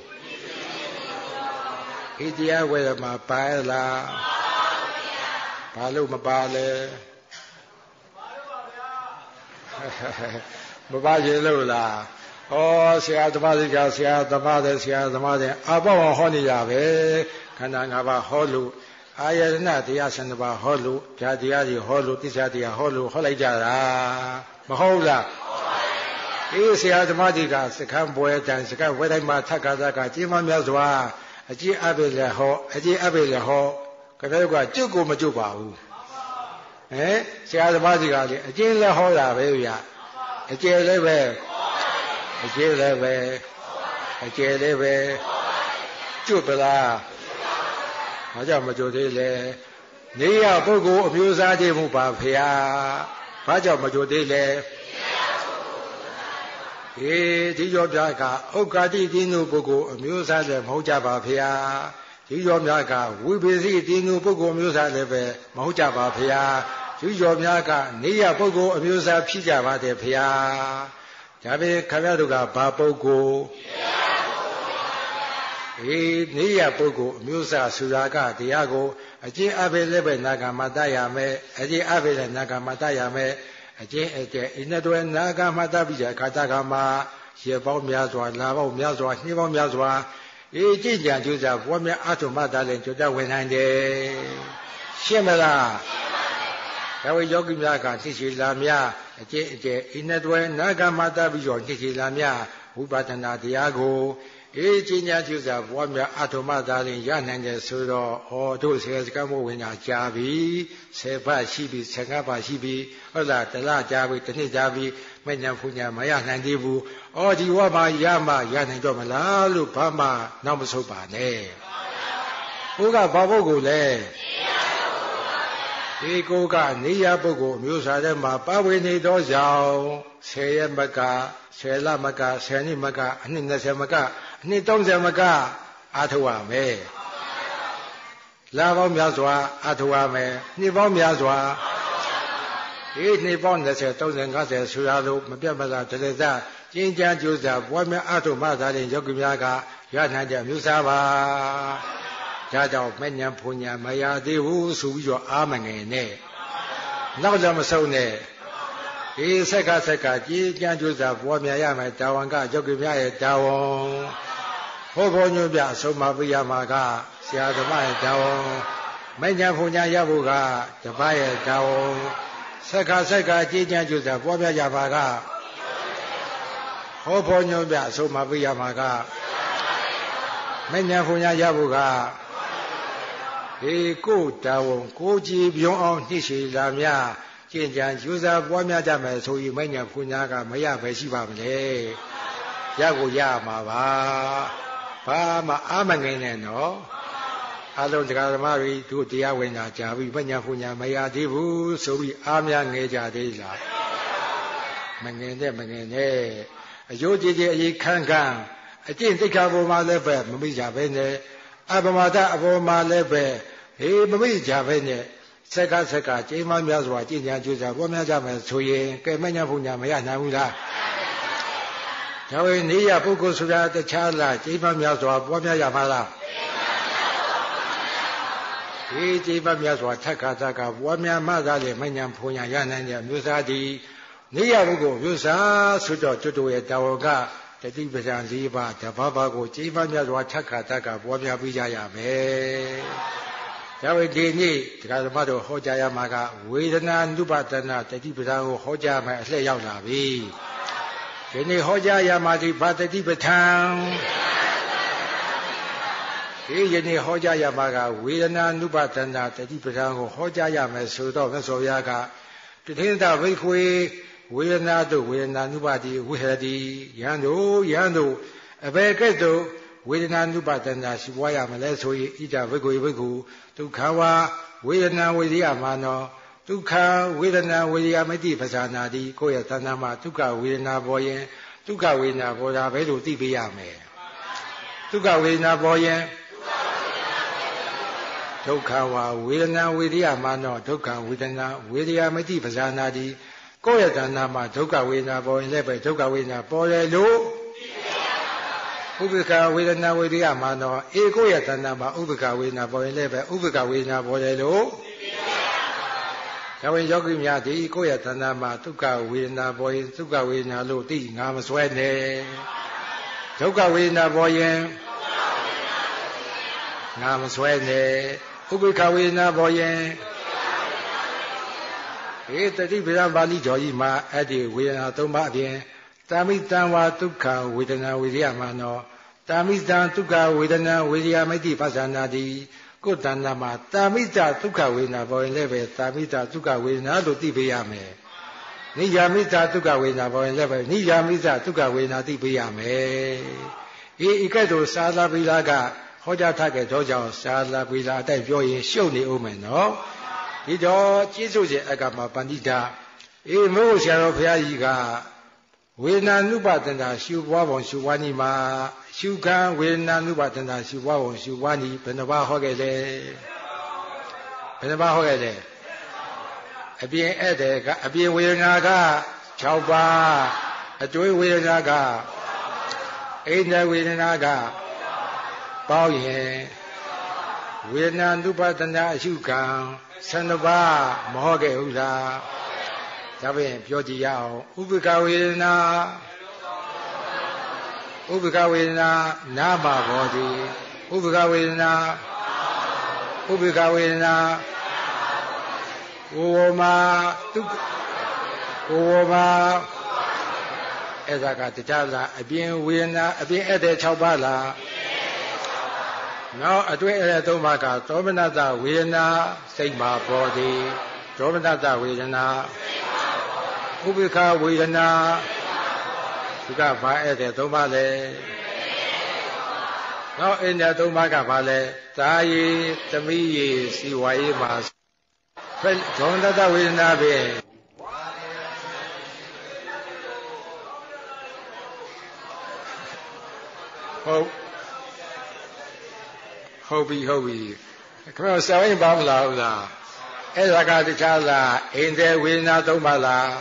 ဤတရားဝေမှာပါလားဘာလို့မပါလဲမပါရင်လို့လားဟောဆရာသမားကြီးကဆရာသမားတဲ့အဘောဟောနေကြပဲခန္ဓာ၅ပါးဟောလို့အာယတနာတရား12ပါးဟောလို့ဓာတရားတွေဟောလို့သစ္စာတရားဟောလို့ဟောလိုက်ကြတာမဟုတ်လားဆရာသမားကြီးကစခန်းပွဲတန်စခန်းဝဲတိုင်းမှာထက်ကကျင်းမများစွာအကျင့်အပိလည်းဟောကတဲ့ကကျွတ်ကိုမကျွတ်ပါဘူးဆရာသမားစီကလေအကျဉ်းလည်းဟောတာပဲဗျအကျယ်လည်းပဲအကျယ်လည်းပဲအကျယ်လည်းပဲကျွတ်ပလားဘာကြောင့်မကျွတ်သေးလဲနေရပုဂ္ဂိုလ်အမျိုးသားတည်းမှုပါဖေဟာဘာကြောင့်မကျွတ်သေးလဲဒီရောပြကဥက္ကာတိတိနုပုဂ္ဂိုလ်အမျိုးသားလည်းမဟုတ်ကြပါဖေဟာဒီရောမြကဝိပေစီတိနုပုဂ္ဂိုလ်အမျိုးသားလည်းပဲမဟုတ်ကြပါဖေဟာဒီရောမြကနေရပုဂ္ဂိုလ်အမျိုးသားဖြစ်ကြပါတယ်ဖေဟာဒါပေခင်ဗျားတို့ကဘာပုဂ္ဂိုလ်နေရပုဂ္ဂိုလ်အမျိုးသားဆိုတာကတရားကိုအကျင့်အဖေလည်းပဲနာဂမတရမယ်အကျင့်အဖေလည်းနာဂမတရမယ်အကျင့်အကျင့်ဣနတွဲနာဂမတပြီးတဲ့အခါတကမှာရေပေါင်းများစွာလာပေါင်းများစွာနှင်းပေါင်းများစွာကြည်ကြံကြိုးစားဘဝများအထုမတလည်းကြွတတ်ဝင်နိုင်တယ်ရှင်းမလားဒါဝေယောဂီများကသိရှိလာများအကျင့်အကျင့်ဣနတွဲနာဂမတပြီးတော့သိရှိလာများဝိပဿနာတရားကိုကျင့်ကြံကြိုးစားဘဝများအထုမတလည်းရနိုင်တယ်ဆိုတော့တို့ဆယ်စကမ်းမို့ဝင်တာကြာပြီ10ပတ်ရှိပြီ15ပတ်ရှိပြီဟုတ်လားတလကြာပြီတစ်နှစ်ကြာပြီမဉ္ဇဉ်ဖူညာမရနိုင်သေးဘူးဒီဝမှာရမှရနိုင်တော့မလားလို့ဘာမှနောက်မဆုတ်ပါနဲ့ဘုရားဘာပုဂ္ဂိုလ်လဲဒီကိုကနေရပုဂ္ဂိုလ်အမျိုးစားထဲမှာပါဝင်နေသောကြောင့်10ရက်မက10လမက10နှစ်မကအနှစ်20မကအနှစ်30မကအာထုရမယ်လပေါင်းများစွာအာထုရမယ်နှစ်ပေါင်းများစွာနှစ်ပေါင်း20 30 50ဆိုရလို့မပြတ်မလားတည်းသားကျင့်ကြံကြိုးစားဘဝများအာထုမှသာတဲ့ယောဂီများကရနိုင်တဲ့မျိုးစားပါဒါကြောင့်မဉ္ဇဉ်ဖူညာမရသေးဘူးဆိုပြီးတော့အာမငယ်နဲ့နောက်လည်းမဆုံးနဲ့ဆက်ကကြည်ကြံကြိုးစားဘဝများရမယ်တာဝန်ကယောဂီများရဲ့တာဝန်ဟောဖို့ညွှန်ပြအဆုံးမပြရမှာကဆရာသမားရဲ့တာဝန်မဉ္ဇဉ်ဖူညာရဖို့ကတပည့်ရဲ့တာဝန်ဆက်ကကြည်ကြံကြိုးစားဘဝများရပါကဟောဖို့ညွှန်ပြအဆုံးမပြရမှာကမဉ္ဇဉ်ဖူညာရဖို့ကကိုတာဝန်ကိုကြည်ပြုံးအောင်နှိရှိလာများကျင့်ကြံကြိုးစားပွားများကြမယ်ဆိုရင်မဉ္ဇဉ်ဖူညာကမရပဲရှိပါမလဲရကိုရမှာပါဘာမှအာမငယ်နဲ့နော်အလုံးတရားဓမ္မတွေတို့တရားဝင်တာကြာပြီမဉ္ဇဉ်ဖူညာမရသေးဘူးဆိုပြီးအားများငယ်ကြသေးလားမငယ်နဲ့အယိုးကြည်ကြည်အရေးခန်းအကျင့်သိက္ခာပေါ်မှာလည်းပဲမမိကြပဲနဲ့အပမဒအပေါ်မှာလည်းပဲမမိကြပဲနဲ့ဆက်ကကျိမ်းမများစွာကျင့်ကြံကြိုးစားပွားများကြမယ်ဆိုရင်ကဲမဉ္ဇဉ်ဖူညာမရနိုင်ဘူးလားဒါဝေနေရပုဂ္ဂိုလ်ဆိုတာတခြားလားကျိမ်းမများစွာပွားများရမှာလားကျိမ်းမများစွာထက်ကပွားများမှသာလေမဉ္ဇဉ်ဖူညာရနိုင်တဲ့အမျိုးသားဒီနေရပုဂ္ဂိုလ်မျိုးစားဆိုတော့ကျွတ်တို့ရဲ့တာဝကတတိပဒံ၄ပါးတဘာဘာကိုကျိမ်းမများစွာထက်ကပွားများပြီးကြရမယ်ဒါဝေဒီနေ့တရားဓမ္မတို့ဟောကြားရမှာကဝေဒနာနုပဒနာတတိပဒံကိုဟောကြားမယ်အလှည့်ရောက်လာပြီဒီနေ့ဟောကြားရမှာဒီဘာတတိပဋ္ဌာန်ယနေ့ဟောကြားရမှာကဝေဒနာနုပဒနာတတိပဋ္ဌာန်ကိုဟောကြားရမယ်ဆိုတော့မြတ်စွာဘုရားကတထင်္သာဘိက္ခွေဝေဒနာတို့ဝေဒနာနုပါတိဝိဟရတိယံတို့အဘယ်ကဲ့သို့ဝေဒနာနုပါဒနာရှိပွားရမလဲဆိုရင်ဣဒဘိက္ခွေဘိက္ခုဒုက္ခဝါဝေဒနာဝေရိယမာနောဒုက္ခဝေဒနာဝေရိယမတိပဇာနာတိကိုယ့်ရဲ့သဏ္ဍာန်မှာဒုက္ခဝေဒနာပေါ်ရင်ဒုက္ခဝေဒနာပေါ်တာပဲလို့သိပေးရမယ်ဒုက္ခဝေဒနာပေါ်ရင်ဒုက္ခဝါဝေဒနာဝေရိယမာနောဒုက္ခဝေဒနာဝေရိယမတိပဇာနာတိကိုယ့်ရဲ့တဏ္ဍာမှာဒုက္ခဝေဒနာပေါ်ရင်လည်းပဲဒုက္ခဝေဒနာပေါ်တယ်လို့ဥပ္ပခဝေဒနာဝေရိယမာနောကိုယ့်ရဲ့တဏ္ဍာမှာဥပ္ပခဝေဒနာပေါ်ရင်လည်းပဲဥပ္ပခဝေဒနာပေါ်တယ်လို့ဒါဝင်ယောဂီများဒီကိုယ့်ရဲ့တဏ္ဍာမှာဒုက္ခဝေဒနာပေါ်ရင်ဒုက္ခဝေဒနာလို့သိငါမစွဲနဲ့ဒုက္ခဝေဒနာပေါ်ရင်ငါမစွဲနဲ့ဥပ္ပခဝေဒနာပေါ်ရင်တတိပဒံပါဠိတော်ကြီးမှာအဲ့ဒီဝေဒနာ၃ပါးအပြင်တာမိတံဝါဒုက္ခဝေဒနာဝေရိယမာနောတာမိတံဒုက္ခဝေဒနာဝေရိယမိတိပဇာနာတိကိုယ်တဏ္ဍာမှာတာမိတဒုက္ခဝေဒနာပေါ်ရင်လည်းပဲတာမိတဒုက္ခဝေဒနာလို့သိပေးရမယ်နိယာမိတဒုက္ခဝေဒနာပေါ်ရင်လည်းပဲနိယာမိတဒုက္ခဝေဒနာသိပေးရမယ်ဤကဲ့သို့သာသပိလာကဟောကြားထားခဲ့သောကြောင့်သာသပိလာအတိုက်ပြောရင်ရှုပ်နေဦးမယ်နော်ဒီတော့ကျေးဇူးရှင်အကမပန္တိတာမို့ဆရာတော်ဘုရားကြီးကဝေဒနာနုပါဒနာရှုပွားပုံရှုပွားနည်းမှာရှုခံဝေဒနာနုပါဒနာရှုပွားပုံရှုပွားနည်းဘယ်နှပါဟောခဲ့လဲဘယ်နှပါဟောခဲ့လဲအပြင်ဧည့်သည်ကအပြင်ဝေဒနာက6ပါးအတွင်းဝေဒနာကအိန္ဒဝေဒနာကပေါင်းရင်ဝေဒနာနုပါဒနာအရှုခံ12ပါးမဟောခဲ့ဘူးလားဒါဖြင့်ပြောကြည့်ရအောင်ဥပ္ပခဝေဒနာဥပ္ပခဝေဒနာနာမဘောတိဥပ္ပခဝေဒနာဥပ္ပခဝေဒနာဝဝမတုဝဝမအဲ့ဒါကတရားလားအပြင်ဝေဒနာအပြင်အဲ့တဲ့6ပါးလားနောက်အတွင်းအဲ့တဲ့3ပါးကသောမနတဝေဒနာစိတ်မှာပေါ်သည်သောမနတဝေဒနာဥပ္ပခဝေဒနာဒီကဘာအဲ့တဲ့3ပါးလဲနောက်အင်းတဲ့3ပါးကဘာလဲသာယေသမီးယေစီဝါယေမှာသောမနတဝေဒနာပဲဟုတ်ပြီခင်ဗျာဆရာရင်ပါမလားဟုတ်လားအဲ့ဒါကတခြားလားအိန္ဒြေဝေဒနာ3ပါးလား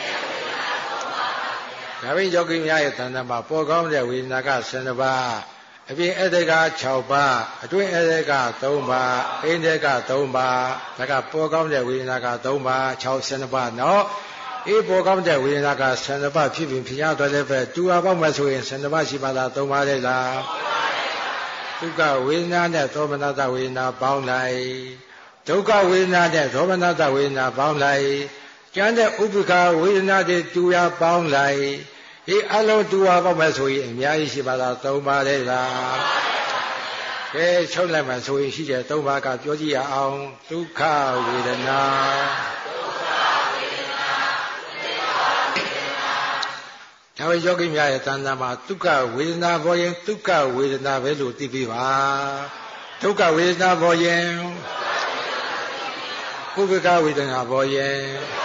ဒါဖြင့်ယောဂီများရဲ့တဏ္ဍာမှာပေါ်ကောင်းတဲ့ဝေဒနာက12ပါးအပြင်ဧည့်သည်က6ပါးအတွင်းဧည့်သည်က3ပါးအိန္ဒြေက3ပါးဒါကပေါ်ကောင်းတဲ့ဝေဒနာက3ပါး12ပါးနော်ပေါ်ကောင်းတဲ့ဝေဒနာက12ပါးဖြစ်ပြီးဖြစ်ရတော့လည်းပဲတူအောင်ပေါက်မှဆိုရင်12ပါးရှိပါလား3ပါးလေလားဒုက္ခဝေဒနာနဲ့သောမနတဝေဒနာပေါင်းလိုက်ဒုက္ခဝေဒနာနဲ့သောမနတဝေဒနာပေါင်းလိုက်ကျန်တဲ့ဥပ္ပခဝေဒနာတွေတူရပေါင်းလိုက်အလုံးတူအောင်ပေါက်မှဆိုရင်အများကြီးရှိပါလား3ပါးလေလားကဲချုပ်လိုက်မှဆိုရင်ရှိတဲ့3ပါးကပြောကြည့်ရအောင်ဒုက္ခဝေဒနာဒါပေယောဂီများရဲ့တဏ္ဍာမှာဒုက္ခဝေဒနာပေါ်ရင်ဒုက္ခဝေဒနာပဲလို့သိပြီးပါဒုက္ခဝေဒနာပေါ်ရင်ဥပ္ပခဝေဒနာပေါ်ရင်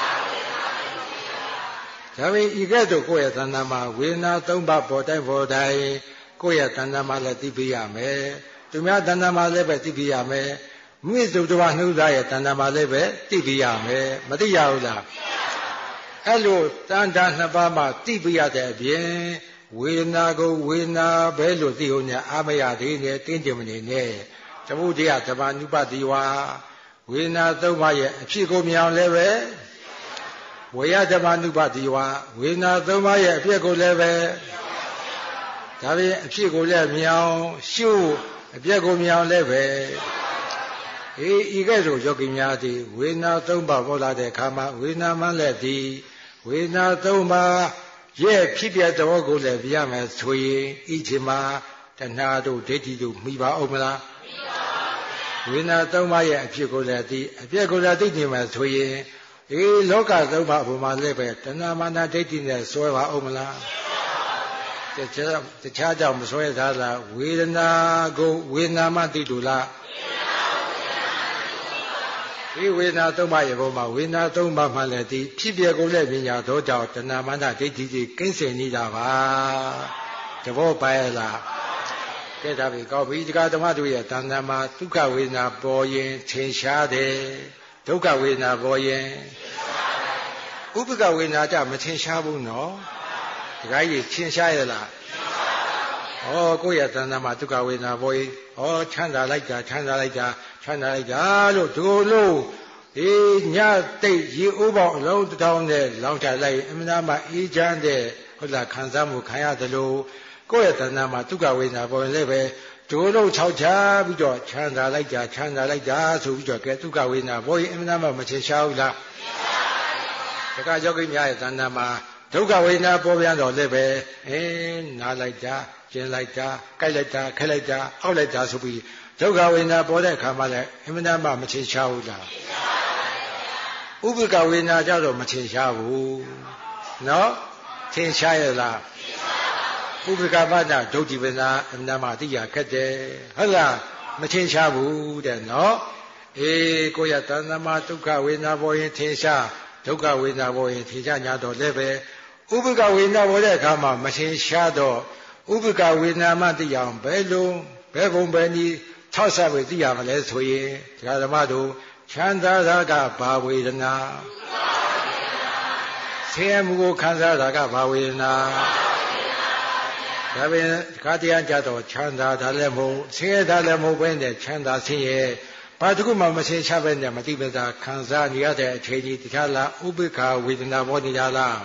ဒါပေဤကဲ့သို့ကိုယ့်ရဲ့တဏ္ဍာမှာဝေဒနာ3ပါးပေါ်တိုင်းကိုယ့်ရဲ့တဏ္ဍာမှာလည်းသိပြီးရမယ်သူများတဏ္ဍာမှာလည်းပဲသိပြီးရမယ်မိစုတဝနှုသားရဲ့တဏ္ဍာမှာလည်းပဲသိပြီးရမယ်မသိရဘူးလားအဲ့လိုတဏ္ဍာ2ပါးမှာသိပြရတဲ့အပြင်ဝေဒနာကိုဝေဒနာပဲလို့သိဖို့ညာအာမရသေးနဲ့တင်းကျင်မနေနဲ့သမုဒိယဓမ္မနုပတိဝါဝေဒနာ3ပါးရဲ့အဖြစ်ကိုမြင်အောင်လည်းပဲဝေယဓမ္မနုပတိဝါဝေဒနာ3ပါးရဲ့အဖြစ်ကိုလည်းပဲဒါဖြင့်အဖြစ်ကိုလည်းမြင်အောင်ရှုအပြည့်ကိုမြင်အောင်လည်းပဲဤကဲ့သို့ယောဂီများသည်ဝေဒနာ3ပါးပေါ်လာတဲ့အခါမှာဝေဒနာမှလည်းသည်ဝေဒနာ3ပါးရဲ့ဖြစ်ပြသဘောကိုလည်းပြရမယ်ဆိုရင်ဤချိန်မှာတဏှာတို့ဒိဋ္ဌိတို့မိပါအောင်မလားဝေဒနာ3ပါးရဲ့အဖြစ်ကိုလည်းသည်အပြည့်ကိုလည်းသိနေမယ်ဆိုရင်လောက3ပါးဘုံမှာလည်းပဲတဏှာမာနဒိဋ္ဌိနဲ့ဆွဲပါအောင်မလားတခြားကြောင့်မဆွဲသားလားဝေဒနာကိုဝေဒနာမှသိတူလားဒီဝေဒနာ3ပါးရဲ့ဘုံမှာဝေဒနာ3ပါးမှလည်းဒီဖြစ်ပြကုန်တဲ့ပညာတော်ကြောင့်တဏှာမာနဒိဋ္ဌိကြီးကိစ္စနေတာပါတဘောပါရလားကဲဒါပြီကောင်းပြီဒီကဓမ္မတို့ရဲ့တဏ္ဍာမှာဒုက္ခဝေဒနာပေါ်ရင်ထင်ရှားတယ်ဒုက္ခဝေဒနာပေါ်ရင်ဥပ္ပကဝေဒနာကြမထင်ရှားဘူးနော်ဒီကကြီးထင်ရှားရလားကိုယ့်ရဲ့တဏ္ဍာမှာဒုက္ခဝေဒနာပေါ်ရင်ချမ်းသာလိုက်တာချမ်းသာလိုက်တာလို့ဒီလိုညတိတ်ရေဥပေါင်းအလုံးတစ်ထောင်နဲ့လောင်းချလိုက်အမှန်မှအေးချမ်းတဲ့ဟုတ်လားခံစားမှုခံရတယ်လို့ကိုယ့်ရဲ့တဏ္ဍာမှာဒုက္ခဝေဒနာပေါ်ရင်လည်းပဲဒီလိုခြောက်ချပြီးတော့ချမ်းသာလိုက်တာဆိုပြီးတော့ကဲဒုက္ခဝေဒနာပေါ်ရင်အမှန်မှမချင်ရှားဘူးလားတခါယောဂိများရဲ့တဏ္ဍာမှာဒုက္ခဝေဒနာပေါ်ပြန်တော့လည်းပဲနားလိုက်တာကျင်လိုက်တာကြိုက်လိုက်တာခက်လိုက်တာအောက်လိုက်တာဆိုပြီးဒုက္ခဝေဒနာပေါ်တဲ့အခါမှာလည်းအမှန်တမ်းမထင်ရှားဘူးလားဥပ္ပကဝေဒနာကြတော့မထင်ရှားဘူးနော်ထင်ရှားရလားဥပ္ပကပဒဒုဋ္ဌိဝေဒနာအမှန်တမ်းသိရခက်တယ်ဟုတ်လားမထင်ရှားဘူးတဲ့နော်ကိုရတဏ္ဍမဒုက္ခဝေဒနာပေါ်ရင်ထင်ရှားဒုက္ခဝေဒနာပေါ်ရင်ထင်ရှား냐တော့လည်းပဲဥပ္ပကဝေဒနာပေါ်တဲ့အခါမှာမထင်ရှားတော့ဥပ္ပကဝေဒနာမှသိအောင်ဘယ်လိုဘယ်ပုံပဲနည်းထောက်ဆက်ပြီးသိရမလဲဆိုရင်ဒကာဓမ္မတို့ချမ်းသာတာကဘာဝေဒနာဆင်းရဲမှုကိုခံစားတာကဘာဝေဒနာဒါပေမဲ့ခါတရားကြတော့ချမ်းသာတာလည်းမဟုတ်ဆင်းရဲတာလည်းမဟုတ်ပဲနဲ့ချမ်းသာဆင်းရဲဘာတစ်ခုမှမရှင်းချပဲနဲ့မတိပတာခံစားနေရတဲ့အချိန်ကြီးတခြားလားဥပ္ပခာဝေဒနာပေါ်နေကြလား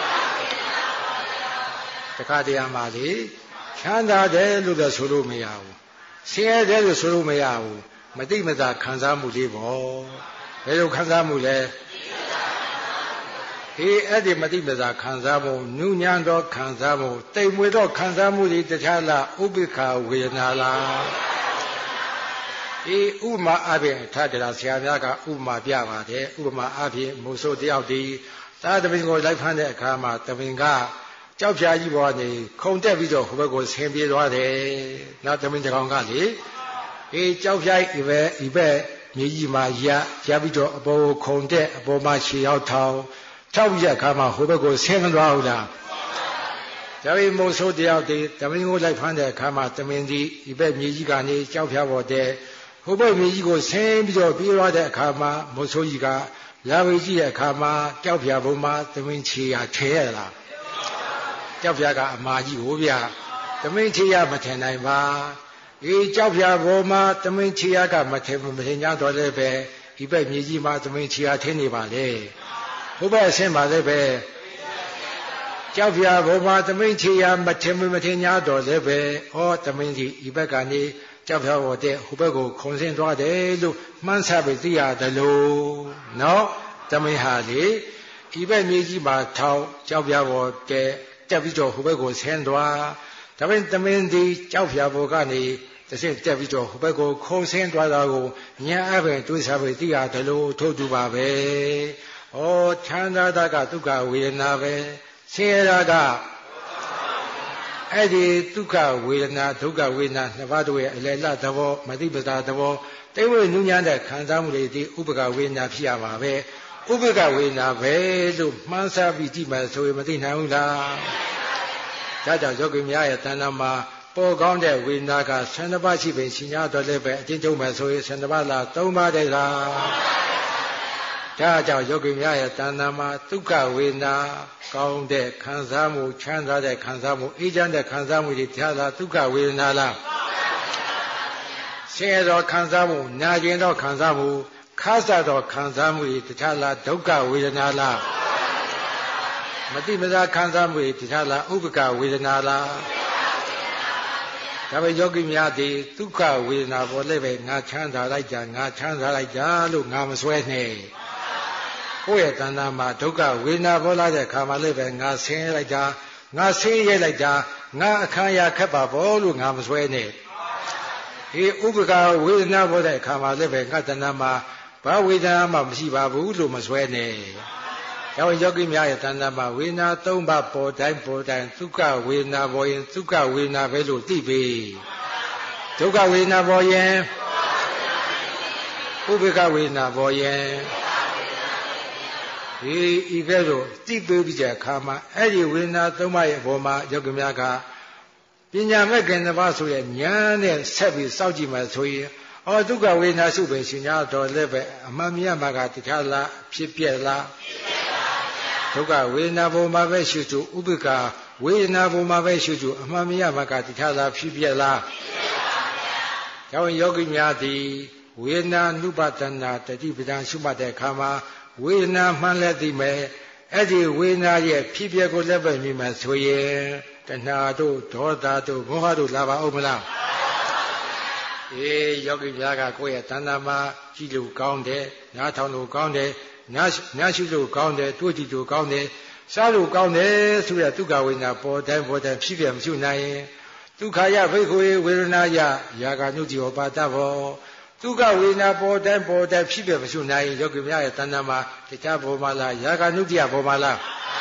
တခါတည်းမှာလေချမ်းသာတယ်လို့လည်းဆိုလို့မရဘူးဆင်းရဲတယ်လို့ဆိုလို့မရဘူးမတိမတာခံစားမှုလေးပေါ့ဘယ်လိုခံစားမှုလဲအဲ့ဒီမတိမတာခံစားမှုနုညံသောခံစားမှုတိမ်မွေသောခံစားမှုတွေတခြားလားဥပ္ပခာဝေဒနာလားဥပမာအပြင်ထကြတာဆရာများကဥပမာပြပါတယ်ဥပမာအပြင်မုဆိုတယောက်ဒီသာသမင်ကိုလိုက်ဖမ်းတဲ့အခါမှာသမင်ကကြောက်ဖြာကြီးပေါ်နေခုန်တက်ပြီးတော့ဟိုဘက်ကိုဆင်းပြေးသွားတယ်နောက်သမင်တကောင်ကလေကြောက်ဖြာကြီးဤဘက်မြေကြီးမှာရပြီးတော့အပေါ်ကိုခုန်တက်အပေါ်မှာခြေရောက်ထောက်ပြီးတဲ့အခါမှာဟိုဘက်ကိုဆင်းမသွားဘူးလားဒါပေမဲ့မုဆိုတယောက်ဒီသမင်ကိုလိုက်ဖမ်းတဲ့အခါမှာသမင်ဒီဤဘက်မြေကြီးကနေကြောက်ဖြာပေါ်တဲ့ဟိုဘက်မြေကြီးကိုဆင်းပြီးတော့ပြေးသွားတဲ့အခါမှာမုဆိုကြီးကလာပြီးကြည့်တဲ့အခါမှာကြောက်ဖြာဘုံမှာသမင်ခြေရထဲရလားကြောက်ဖြာကအမာကြီးဟိုဗျာသမင်ခြေရမထင်နိုင်ပါကြောက်ဖြာဘုံမှာသမင်ခြေရကမထင်냐တော့လည်းပဲဒီဘက်မြေကြီးမှာသမင်ခြေရထင်းနေပါလေဟိုဘက်အဆင်းပါလည်းပဲကြောက်ဖြာဘုံမှာသမင်ခြေရမထင်냐တော့လည်းပဲသမင်ကြီးဒီဘက်ကနေကြောက်ဖြာပေါ်တဲ့ဟိုဘက်ကိုခုန်ဆင်းသွားတယ်လို့မှန်းဆပြီးသိရတယ်လို့နော်သမင်ဟာလေဒီဘက်မြေကြီးမှာထောက်ကြောက်ဖြာပေါ်တဲ့တက်ပြီးတော့ဟိုဘက်ကိုဆင်းသွားဒါပေမဲ့သမင်ဒီကြောက်ဖြာပေါ်ကနေတစ်ဆင့်တက်ပြီးတော့ဟိုဘက်ကိုခုန်ဆင်းသွားတာကိုညာအပင်တွေးစားပြီးသိရတယ်လို့ထို့တူပါပဲချမ်းသာတာကဒုက္ခဝေဒနာပဲဆင်းရဲတာကအဲ့ဒီဒုက္ခဝေဒနာဒုက္ခဝေဒနာနှစ်ပါးတို့ရဲ့အလယ်လသဘောမတိပတာသဘောတိဝိနုညာတဲ့ခံစားမှုတွေဒီဥပ္ပကဝေဒနာဖြစ်ရမှာပဲဥပ္ပကဝေဒနာပဲလို့မှန်းဆပြီးကြည့်မှဆိုရင်မသိနိုင်ဘူးလားဒါကြောင့်ယောဂီများရဲ့တဏ္ဍာမှာပေါ်ကောင်းတဲ့ဝေဒနာက12ပါးရှိပင်ရှင်ရတော်လည်းပဲအချင်းချုပ်မှဆိုရင်12ပါးလား3ပါးတည်းလားဒါကြောင့်ယောဂီများရဲ့တဏ္ဍာမှာဒုက္ခဝေဒနာကောင်းတဲ့ခံစားမှုချမ်းသာတဲ့ခံစားမှုအေးချမ်းတဲ့ခံစားမှုတွေတရားလားဒုက္ခဝေဒနာလားဆင်းရဲသောခံစားမှုနာကျင်သောခံစားမှုခါစသောခံစားမှုတွေတရားလားဒုက္ခဝေဒနာလားမတိမသာခံစားမှုတွေတရားလားဥပ္ပကဝေဒနာလားဒါပဲယောဂီများသည်ဒုက္ခဝေဒနာပေါ်လည်းပဲငါချမ်းသာလိုက်ကြငါချမ်းသာလိုက်ကြလို့ငါမစွဲနဲ့ကိုယ့်ရဲ့တဏ္ဍာမှာဒုက္ခဝေဒနာပေါ်လာတဲ့ခါမှလည်းပဲငါဆင်းရဲလိုက်တာငါဆင်းရဲလိုက်တာငါအခမ်းအရာခက်ပါဘောလို့ငါမစွဲနဲ့ဥပ္ပကဝေဒနာပေါ်တဲ့ခါမှလည်းပဲငါတဏ္ဍာမှာဘာဝေဒနာမှမရှိပါဘူးလို့မစွဲနဲ့ဒါဝင်ယောဂီများရဲ့တဏ္ဍာမှာဝေဒနာ၃ပါးပေါ်တိုင်းဒုက္ခဝေဒနာပေါ်ရင်ဒုက္ခဝေဒနာပဲလို့သိပြီဒုက္ခဝေဒနာပေါ်ရင်ဥပ္ပကဝေဒနာပေါ်ရင်ဤကဲ့သို့သိပေးပြီးတဲ့အခါမှာအဲ့ဒီဝေဒနာ၃ပါးရဲ့အပေါ်မှာယောဂီများကပညာမဲ့ခင်တစ်ပါးဆိုရဲ့ဉာဏ်နဲ့ဆက်ပြီးစောင့်ကြည့်မှဆိုရင်ဒုက္ခဝေဒနာစုပဲရှင်ညာတော်လည်းပဲအမှန်မြတ်မှာကတခြားလားဖြစ်ပြက်လားဒုက္ခဝေဒနာပေါ်မှာပဲရှုသူဥပ္ပကဝေဒနာပေါ်မှာပဲရှုသူအမှန်မြတ်မှာကတခြားလားဖြစ်ပြက်လားဒါဝင်ယောဂီများသည်ဝေဒနာနုပဒနာတတိပဒံရှုမှတ်တဲ့အခါမှာဝေဒနာမှန်လည်းသိမယ်အဲ့ဒီဝေဒနာရဲ့ဖြစ်ပျက်ကိုလည်းပဲမြင်မှဆိုရင်တဏှာတို့ဒေါသတို့မောဟတို့လာပါဦးမလားယောဂီများကကိုယ့်ရဲ့တဏ္ဍာမှာကြည့်လို့ကောင်းတယ်နားထောင်လို့ကောင်းတယ်နားရှုလို့ကောင်းတယ်တွေးကြည့်လို့ကောင်းတယ်စားလို့ကောင်းတယ်ဆိုရဒုက္ခဝေဒနာပေါ်တိုင်းဖြစ်ပြမရှိနိုင်ရင်ဒဒုက္ခယဘိက္ခုဝေဒနာယယာကနုတိဩပါတဘောဒုက္ခဝေဒနာပေါ်တိုင်းဖြစ်ပြမရှိနိုင်ယောဂီများရဲ့တဏ္ဍာမှာတခြားဘောမှာလားယာကနုတိယဘောမှာလား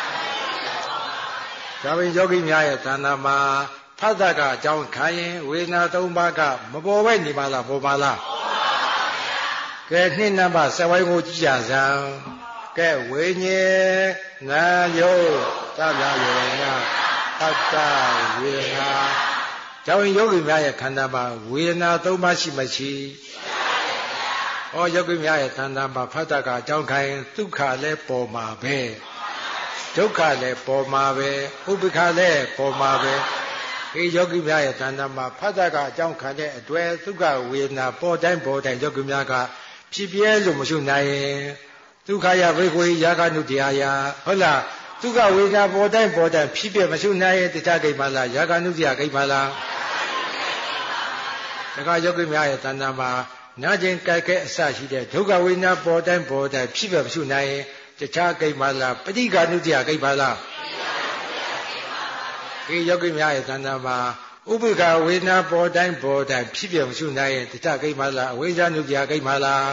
ဒါပေမဲ့ယောဂီများရဲ့တဏ္ဍာမှာဖတ်တကအကြောင်းခံရင်ဝေဒနာ၃ပါးကမပေါ်ပဲနေပါလားပေါ်ပါလားကဲနှစ်နံပါတ်7ဝိုင်းကိုကြည့်ကြစမ်းကဲဝိညာဉ်နာယုတ်သဗ္ဗယောနာဖတ်တဝေဒနာကျောင်းယောဂီများရဲ့ခန္ဓာမှာဝေဒနာ၃ပါးရှိမရှိဩယောဂီများရဲ့ခန္ဓာမှာဖတ်တကအကြောင်းခံရင်ဒုက္ခလည်းပေါ်မှာပဲဒုက္ခလည်းပေါ်မှာပဲဥပ္ပခလည်းပေါ်မှာပဲဒီယောဂီများရဲ့ခန္ဓာမှာဖတ်တကအကြောင်းခံတဲ့အတွက်ဒုက္ခဝေဒနာပေါ်တိုင်းယောဂီများကဖြစ်ပြဲလို့မရှိနိုင်ရင်ဒုက္ခယဘိက္ခုယာကနုတရားယဟုတ်လားဒုက္ခဝေဒနာပေါ်တိုင်းဖြစ်ပြဲမရှိနိုင်ရင်တခြားကိမလားယာကနုတရားကိမလားဒါကယောဂီများရဲ့တဏ္ဍာမှာနာကျင်ကြိုက်ခဲ့အစရှိတဲ့ဒုက္ခဝေဒနာပေါ်တိုင်းဖြစ်ပြမရှိနိုင်ရင်တခြားကိမလားပဋိက္ခဏုတရားကိမလားဒီယောဂီများရဲ့တဏ္ဍာမှာဥပိ္ပခဝေဒနာပေါ်တိုင်းဖြစ်ပြမရှိနိုင်ရင်တခြားကိမလားအဝိဇ္ဇနုတရားကိမလား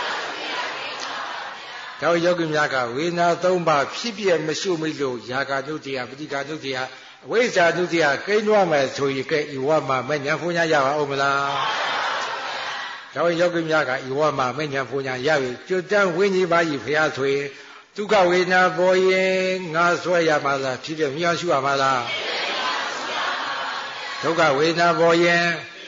ဒါယောဂီများကဝေဒနာ၃ပါးဖြစ်ပြမရှိမိလို့ယာကနုတရားပဋိက္ခဏုတရားအဝိဇ္ဇာနုတရားကိန်းသွားမယ်ဆိုရင်ကဲဤဝမှာမဉ္ဇဉ်ဖုန်ညာရပါဦးမလားဒါယောဂီများကဤဝမှာမဉ္ဇဉ်ဖုန်ညာရပြီကျွတ်တန်းဝိညာဉ်ပါကြီးဖရာဆိုရင်ဒုက္ခဝေဒနာပေါ်ရင်ငါဆွဲရမှာလားဖြစ်ပြမြောင်ရှုရမှာလားဒုက္ခဝေဒနာပေါ်ရင်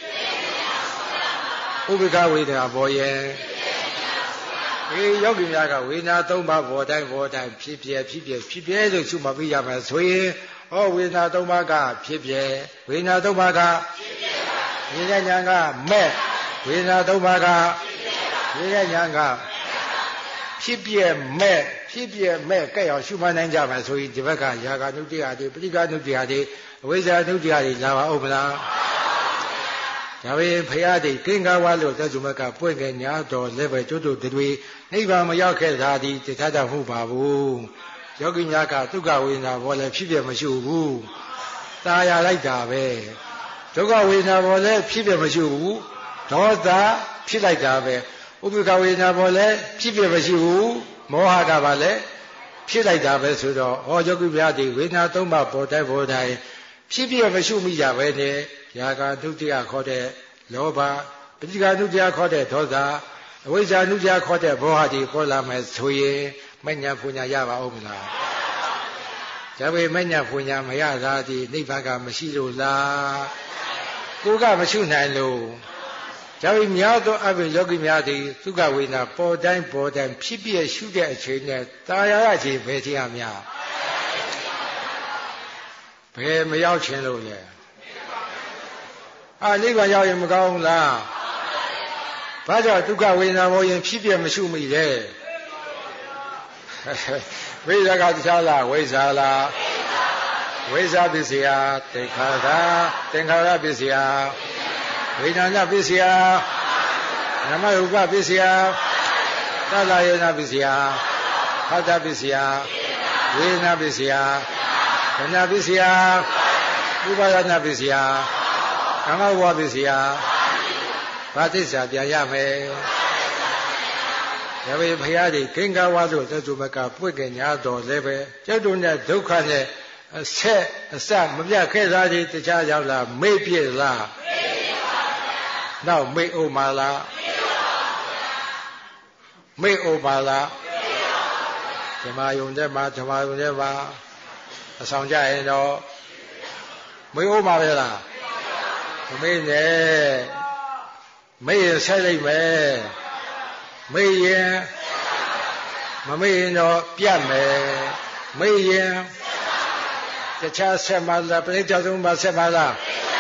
ဥပ္ပခဝေဒနာပေါ်ရင်ဒီယောဂီများကဝေဒနာ၃ပါးပေါ်တိုင်းဖြစ်ပြလို့ရှုမှပြရမယ်ဆိုရင်ဩဝေဒနာ၃ပါးကဖြစ်ပြဝေဒနာ၃ပါးကဖြစ်ပြဉာဏ်ကမဲ့ဝေဒနာ၃ပါးကဖြစ်ပြဉာဏ်ကဖြစ်ပြမဲ့ကဲ့အောင်ရှုမှနိုင်ကြမယ်ဆိုရင်ဒီဘက်ကယာကနုတရားတွေပဋိက္ခနုတရားတွေအဝိဇ္ဇာနုတရားတွေလာပါဦးမလားဒါပေမဲ့ဖရာတွေကင်္ဂဝါလို့သက်စုမကပွင့်ခဲ့ညာတော်လည်းပဲကျွတ်တို့တွေနိဗ္ဗာန်မရောက်ခဲ့တာဒီတခြားတာမဟုတ်ပါဘူးယောဂီများကဒုက္ခဝေဒနာဘောလည်းဖြစ်ပြမရှိဘူးตายရလိုက်တာပဲဒုက္ခဝေဒနာဘောလည်းဖြစ်ပြမရှိဘူးဒေါသဖြစ်လိုက်တာပဲဥပ္ပခဝေဒနာဘောလည်းဖြစ်ပြမရှိဘူးမောဟကပါလည်းဖြစ်လိုက်တာပဲဆိုတော့ဟောယောဂီများဒီဝေဒနာ၃ပါးပေါ်တိုင်းဖြစ်ပြမရှိမိကြပဲနဲ့ယာကဒုတိယခေါ်တဲ့လောဘပဋိက္ခဒုတိယခေါ်တဲ့ဒေါသအဝိဇ္ဇာဒုတိယခေါ်တဲ့ဘောဟတိခေါ်လာမယ်ဆိုရင်မဉ္ဇဉ်ဖုန်ညာရပါဦးမလားဒါပေမဲ့မဉ္ဇဉ်ဖုန်ညာမရတာဒီနိဗ္ဗာန်ကမရှိလို့လားကိုကမရှိနိုင်လို့ဒါပေမဲ့များသောအပြင်ယောဂီများသည်သုခဝေဒနာပေါ်တိုင်းဖြစ်ပြရှုတဲ့အချိန်နဲ့တာယာရခြင်းပဲခြင်းအများဘယ်မရောက်ခြင်းလို့လဲနိဗ္ဗာန်ရောက်ရင်မကောင်းဘူးလားဘာကြောင့်ဒုက္ခဝေဒနာပေါ်ရင်ဖြစ်ပြမရှိမိလဲဝိဇ္ဇာကတခြားလားဝိဇ္ဇာလားဝိဇ္ဇာပစ္စယသင်္ခါရပစ္စယဝိညာဏပစ္စယနမရူပပစ္စယသလယေနပစ္စယဟတ္တပစ္စယဝေဒနာပစ္စယခဏပစ္စယဥပါဒနာပစ္စယကမ္မဝပစ္စယဘာသစ္စာပြန်ရမယ်ဒါပေမဲ့ဘုရားကြီးကင်္ဂဝါလို့သစ္စုမကပွင့်ကြညာတော်လည်းပဲကျောက်တို့နဲ့ဒုက္ခနဲ့အစမပြတ်ခဲ့သားကြီးတခြားရောက်လာမေ့ပြစ်လားနောက်မေ့အိုမာလားမေ့အိုပါလားဓမ္မယုံတဲ့မှာအဆောင်ကြရင်တော့မေ့အိုမှာပဲလားမမေ့နဲ့မေ့ရင်ဆက်လိုက်မယ်မေ့ရင်မမေ့ရင်တော့ပြတ်မယ်မေ့ရင်တခြားဆက်မှလားပရိစ္ဆေသုံးပါဆက်မှလား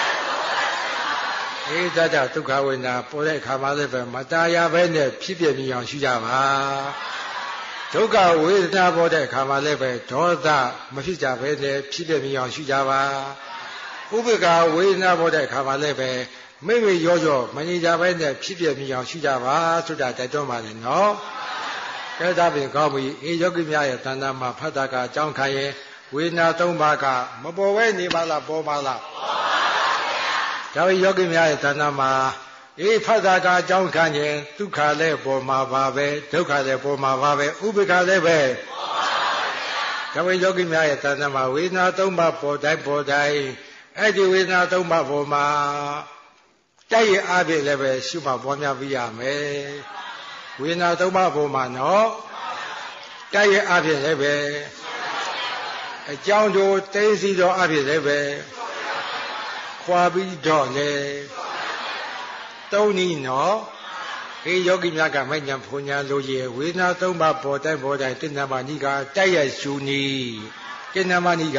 ဧတတဒုက္ခဝေဒနာပေါ်တဲ့အခါမှလည်းပဲမตายပဲနဲ့ဖြစ်ပြမြင်အောင်ရှုကြပါဒုက္ခဝေဒနာပေါ်တဲ့အခါမှလည်းပဲဒေါသမဖြစ်ကြပဲနဲ့ဖြစ်ပြမြင်အောင်ရှုကြပါဥပ္ပခဝေဒနာပေါ်တဲ့အခါမှလည်းပဲမိမိရောမနေကြပဲနဲ့ဖြစ်ပြမြင်အောင်ရှုကြပါဆိုတာတိုက်တွန်းပါလေနော်အဲဒါပြင်ကောင်းပြီယောဂီများရဲ့တဏ္ဍာမှာဖတ်တာကအကြောင်းခံရင်ဝေဒနာ၃ပါးကမပေါ်ပဲနေပါလားပေါ်ပါလားဒါပေယောဂီများရဲ့တဏ္ဍာမှာဖတ်တာကအကြောင်းခံရင်ဒုက္ခလည်းပေါ်မှာပါပဲဒုက္ခလည်းပေါ်မှာပါပဲဥပေက္ခလည်းပဲဒါပေယောဂီများရဲ့တဏ္ဍာမှာဝေဒနာ၃ပါးပေါ်တိုင်းအဲ့ဒီဝေဒနာ၃ပါးပေါ်မှာတိုက်ရအဖြစ်လည်းပဲရှုမှတ်ပွားများပြီးရမယ်ဝေဒနာ၃ပါးပေါ်မှာနော်တိုက်ရအဖြစ်လည်းပဲအကြောင်းတို့သိသိသောအဖြစ်လည်းပဲခွာပြီးတော့လေသုံးနည်းနော်ယောဂီများကမဉ္ဇဉ်ဖုန်ညာလို့ရဝေဒနာ၃ပါးပေါ်တိုင်းတိဏ္ဍမဏိကတိုက်ရရှုနီးတိဏ္ဍမဏိ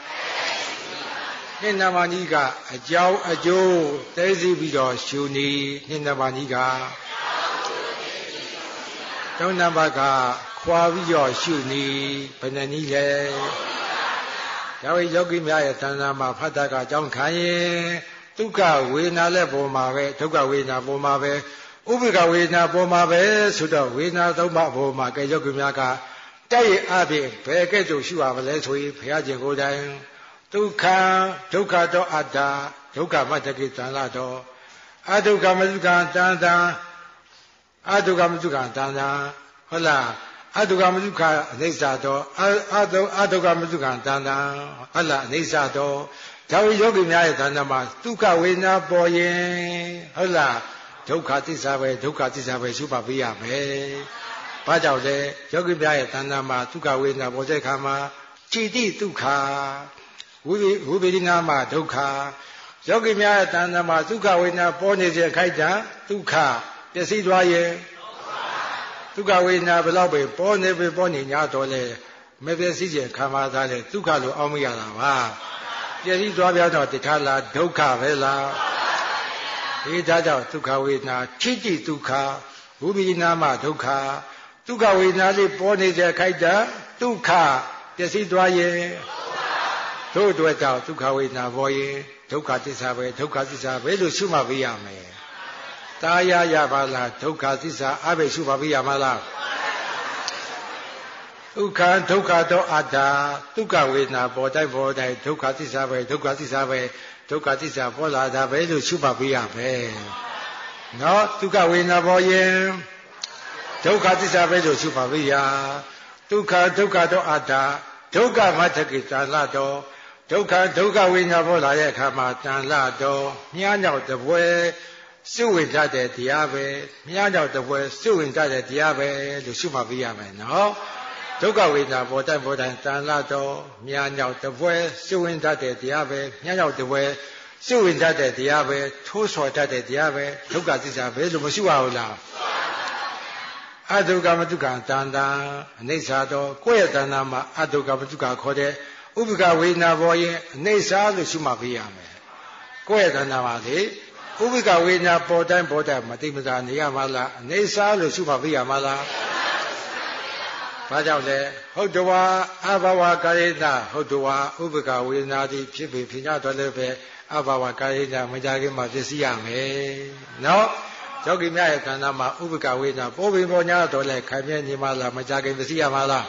ကနိဏမဏိကအကြောင်းအကျိုးသိသိပြီးတော့ရှုနီနိဏမဏိကသုံးနံပါတ်ကခွာပြီးတော့ရှုနီဘယ်နှနည်းလဲဒါဝိယောဂီများရဲ့တဏ္ဍာမှာဖတ်တာကအကြောင်းခံရင်ဒုက္ခဝေဒနာလည်းပေါ်မှာပဲဒုက္ခဝေဒနာပေါ်မှာပဲဥပေက္ခဝေဒနာပေါ်မှာပဲဆိုတော့ဝေဒနာ၃ပါးပေါ်မှာကဲယောဂီများကတိုက်ရအပြင်ဘယ်ကဲ့သို့ရှုရမလဲဆိုရင်ဘုရားရှင်ကိုယ်တိုင်ဒုက္ခတောအတ္တဒုက္ခမတ္တကိတံလာတော့အဒုက္ခမတုကံတန်တံအဒုက္ခမတုကံတန်တံဟုတ်လားအဒုက္ခမတုခအနိစ္စတော့အဒုက္ခမတုကံတန်တံဟုတ်လားအနိစ္စတော့ဒါဝိယောဂီများရဲ့တဏ္ဍာမှာဒုက္ခဝေဒနာပေါ်ရင်ဟုတ်လားဒုက္ခသစ္စာပဲရှုပါပေးရမယ်။ဘာကြောင့်လဲယောဂီများရဲ့တဏ္ဍာမှာဒုက္ခဝေဒနာပေါ်တဲ့အခါမှာจิตတိဒုက္ခဝိပရိနာမဒုက္ခယောဂီများရဲ့တဏ္ဍာမှာဒုက္ခဝေဒနာပေါ်နေစေခိုက်တာဒုက္ခပျက်စီးသွားရင်ဒုက္ခဝေဒနာဘယ်လောက်ပဲပေါ်နေ냐တော့လေမပျက်စီးခြင်းခံပါသားလေဒုက္ခလို့အောက်မရတာပါပျက်စီးသွားပြတော့တခါလားဒုက္ခပဲလားဒီဒါကြောင့်ဒုက္ခဝေဒနာจิตတိဒုက္ခဝိပရိနာမဒုက္ခဒုက္ခဝေဒနာလေးပေါ်နေစေခိုက်တာဒုက္ခပျက်စီးသွားရင်တို့အတွက်ကြောင့်ဒုက္ခဝေဒနာပေါ်ရင်ဒုက္ခသစ္စာပဲလို့ရှုမှတ်ပေးရမယ်။တာယာရပါလားဒုက္ခသစ္စာအဘိရှုမှတ်ပေးရမလား။ဒုက္ခတောအတ္တဒုက္ခဝေဒနာပေါ်တိုင်းဒုက္ခသစ္စာပဲဒုက္ခသစ္စာပေါ်လာတာပဲလို့ရှုမှတ်ပေးရမယ်။နော်ဒုက္ခဝေဒနာပေါ်ရင်ဒုက္ခသစ္စာပဲလို့ရှုမှတ်ပေးရဒုက္ခတောအတ္တဒုက္ခမတ္ထကိတံလာတော့ဒုက္ခဝိညာဉ်ပေါ်လာတဲ့အခါမှာတန်လာတော့မြားညောက်တပွဲစုဝင်တတ်တဲ့တရားပဲမြားညောက်တပွဲစုဝင်တတ်တဲ့တရားပဲလို့ရှုမှတ်ပေးရမယ်နော်ဒုက္ခဝိညာဉ်ပေါ်တိုင်းတန်လာတော့မြားညောက်တပွဲစုဝင်တတ်တဲ့တရားပဲမြားညောက်တပွဲစုဝင်တတ်တဲ့တရားပဲထိုးဆော်တတ်တဲ့တရားပဲဒုက္ခသစ္စာပဲလို့မရှုရဘူးလားအဒုက္ခမတုကံတန်တံအနိစ္စတော့ကိုယ့်ရဲ့တဏ္ဍာမှာအဒုက္ခမတုကခေါ်တဲ့ဥပ္ပကဝေဒနာပေါ်ရင်အနိစ္စလို့ရှုမှတ်ပေးရမယ်ကိုယ့်ရဲ့တဏ္ဍာမှာလေဥပ္ပကဝေဒနာပေါ်တိုင်းမတိမတာနေရမှာလားအနိစ္စလို့ရှုမှတ်ပေးရမှာလားဘာကြောင့်လဲဟုတ်တော်အဘဝကာယေနဟုတ်တော်ဥပ္ပကဝေဒနာသည်ဖြစ်ပြီးဖြစ်တော့လည်းပဲအဘဝကာယေနမကြခင်မှာဖြစ်စီရမယ်နော်ယောဂီများရဲ့ခန္ဓာမှာဥပ္ပကဝေဒနာပေါ်ပြီးပေါ်냐တော့လဲခိုင်မြဲနေမှာလားမကြခင်ဖြစ်စီရမှာလား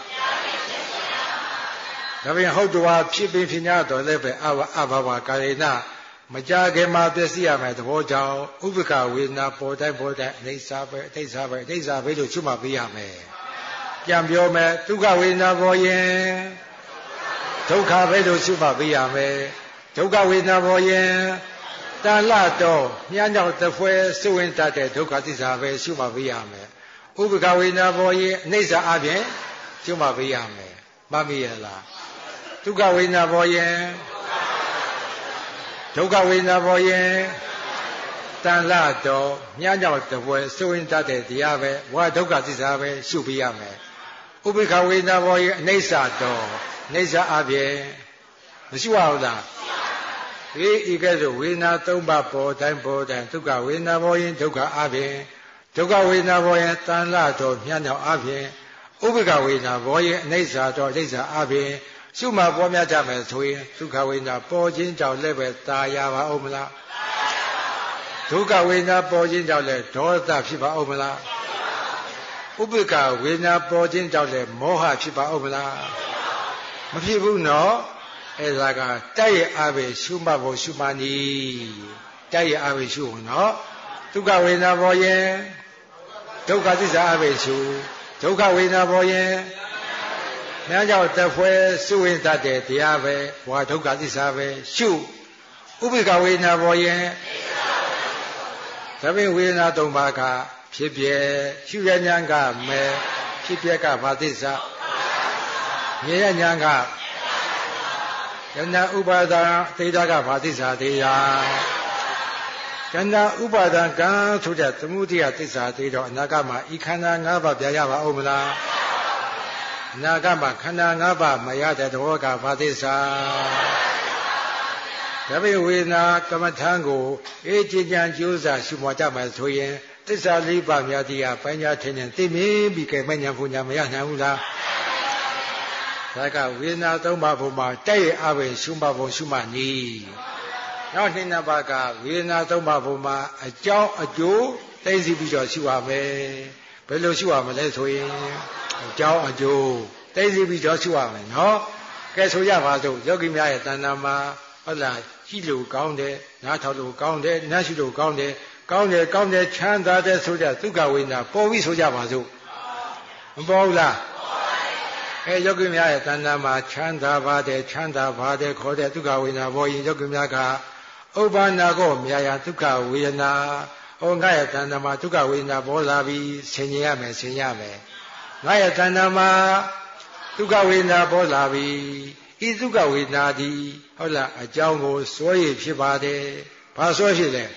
ဒါပြင်ဟုတ်တော်ဖြစ်ပြီးဖြစ်냐တော့လည်းပဲအဘဝကာယေနမကြခင်မှာဖြစ်စီရမယ်သဘောကြောင့်ဥပ္ပကဝေဒနာပေါ်တိုင်းအိဋ္ဌာပဲလို့ချွတ်မှပေးရမယ်ပြန်ပြောမယ်ဒုက္ခဝေဒနာပေါ်ရင်ဒုက္ခပဲလို့ရှုမှတ်ပေးရမယ်ဒုက္ခဝေဒနာပေါ်ရင်တန်လှတော့မြန်းကြောင့်တဖွဲစုဝင်တတ်တဲ့ဒုက္ခသစ္စာပဲရှုမှတ်ပေးရမယ်ဥပ္ပကဝေဒနာပေါ်ရင်အနိစ္စအပြင်ရှုမှတ်ပေးရမယ်မှတ်မိရလားဒုက္ခဝေဒနာပေါ်ရင်တန်လှတော့မြန်းကြောင့်တဖွဲစုဝင်တတ်တဲ့တရားပဲဝါဒုက္ခသစ္စာပဲရှုပေးရမယ်ဥပ္ပခဝေဒနာပေါ်ရင်အနိစ္စတော့အိဋ္ဌာအပြင်မရှိပါဘူးလားဤကဲ့သို့ဝေဒနာ၃ပါးပေါ်တိုင်းဒုက္ခဝေဒနာပေါ်ရင်ဒုက္ခအပြင်ဒုက္ခဝေဒနာပေါ်ရင်တန်လှတော့မြတ်မြောက်အပြင်ဥပ္ပခဝေဒနာပေါ်ရင်အနိစ္စတော့အိဋ္ဌာအပြင်ရှုမှတ်ပေါ်များကြမယ်ဆိုရင်ဒုက္ခဝေဒနာပေါ်ခြင်းကြောင့်လည်းပဲตาရပါဦးမလားဒုက္ခဝေဒနာပေါ်ခြင်းကြောင့်လည်းဒေါသဖြစ်ပါဦးမလားဥပ္ပကဝေဒနာပေါ်ခြင်းကြောင့်လည်းမောဟဖြစ်ပါဦးမလားမဖြစ်ဘူးနော်အဲ့ဒါကတိုက်ရအပဲရှုမှတ်ဖို့ရှုမှတ်နည်းတိုက်ရအဘိရှုနော်ဒုက္ခဝေဒနာပေါ်ရင်ဒုက္ခသစ္စာအဘိရှုဒုက္ခဝေဒနာပေါ်ရင်နာကြောင့်တဖွဲစုဝင်တတ်တဲ့တရားပဲဘဝဒုက္ခသစ္စာပဲရှုဥပိ္ပခဝေဒနာပေါ်ရင်သဗ္ဗဝေဒနာ၃ပါးကဖြစ်ပြရှုရဉာဏ်ကမဲဖြစ်ပြကဘာသစ္စာမြင်ရဉာဏ်ကယန္တဥပါဒံသေတာကဘာသစ္စာတရားယန္တဥပါဒံကံဆိုတဲ့သမုဒိယသစ္စာသေးတော့အနာဂတ်မှာဤခန္ဓာ၅ပါးပြရပါဦးမလားအနာဂတ်မှာခန္ဓာ၅ပါးမရတဲ့သဘောကဘာသစ္စာသဗ္ဗဝေဒနာကမ္မထံကိုအေးကြည်ကြံကြိုးစားရှုမှတ်ကြမယ်ဆိုရင်သစ္စာ၄ပါးများတရားပညာထင်ရင်သိမြင်ပြီးကဲမဉ္ဇဉ်ပူညာမရနိုင်ဘူးလားဒါကဝေဒနာ၃ပါးဘုံမှာတိုက်ရအဘိရှုမှတ်ဖို့ရှုမှတ်နည်းနောက်နှစ်နံပါတ်ကဝေဒနာ၃ပါးဘုံမှာအကြောင်းအကျိုးသိသိပြီးတော့ရှုရမယ်ဘယ်လိုရှုရမလဲဆိုရင်အကြောင်းအကျိုးသိသိပြီးတော့ရှုရမယ်နော်ကဲဆိုရပါစို့ယောဂီများရဲ့တဏ္ဍာမှာဟုတ်လားကြည့်လို့ကောင်းတယ်နားထောင်လို့ကောင်းတယ်နားရှုလို့ကောင်းတယ်ကောင်းတယ်ချမ်းသာတယ်ဆိုကြဒုက္ခဝေဒနာပေါ်ပြီးဆိုကြပါစို့မပေါ်ဘူးလားယောဂီများရဲ့တဏ္ဍာမှာချမ်းသာပါတယ်ခေါ်တဲ့ဒုက္ခဝေဒနာပေါ်ရင်ယောဂီများကဥပ္ပန္နာကိုမြာယဒုက္ခဝေဒနာငါရဲ့တဏ္ဍာမှာဒုက္ခဝေဒနာပေါ်လာပြီးဆင်ញင်ရမယ်ငါရဲ့တဏ္ဍာမှာဒုက္ခဝေဒနာပေါ်လာပြီးဤဒုက္ခဝေဒနာသည်ဟုတ်လားအကြောင်းကိုစွဲရဖြစ်ပါတယ်ဘာစွဲဖြစ်လဲ